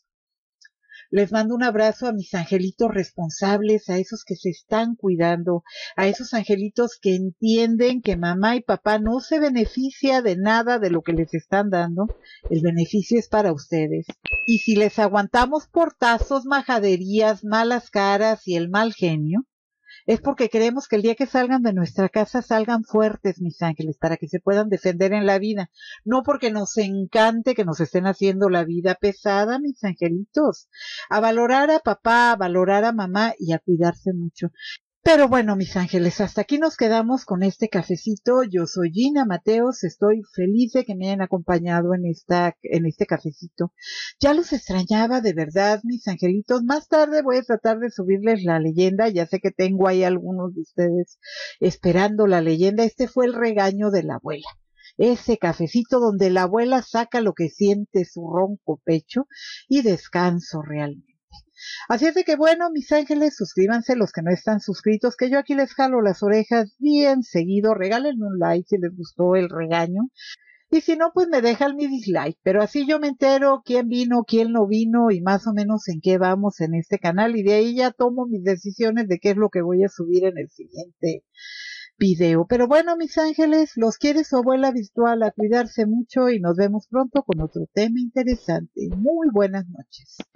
Les mando un abrazo a mis angelitos responsables, a esos que se están cuidando, a esos angelitos que entienden que mamá y papá no se beneficia de nada de lo que les están dando. El beneficio es para ustedes. Y si les aguantamos portazos, majaderías, malas caras y el mal genio, es porque queremos que el día que salgan de nuestra casa salgan fuertes, mis ángeles, para que se puedan defender en la vida. No porque nos encante que nos estén haciendo la vida pesada, mis angelitos. A valorar a papá, a valorar a mamá y a cuidarse mucho. Pero bueno, mis ángeles, hasta aquí nos quedamos con este cafecito. Yo soy Gina Mateos, estoy feliz de que me hayan acompañado en esta, en este cafecito. Ya los extrañaba de verdad, mis angelitos. Más tarde voy a tratar de subirles la leyenda. Ya sé que tengo ahí algunos de ustedes esperando la leyenda. Este fue el regaño de la abuela. Ese cafecito donde la abuela saca lo que siente su ronco pecho y descanso realmente. Así es de que bueno, mis ángeles, suscríbanse los que no están suscritos, que yo aquí les jalo las orejas bien seguido. Regálenme un like si les gustó el regaño. Y si no, pues me dejan mi dislike. Pero así yo me entero quién vino, quién no vino y más o menos en qué vamos en este canal. Y de ahí ya tomo mis decisiones de qué es lo que voy a subir en el siguiente video. Pero bueno, mis ángeles, los quiere su abuela virtual, a cuidarse mucho y nos vemos pronto con otro tema interesante. Muy buenas noches.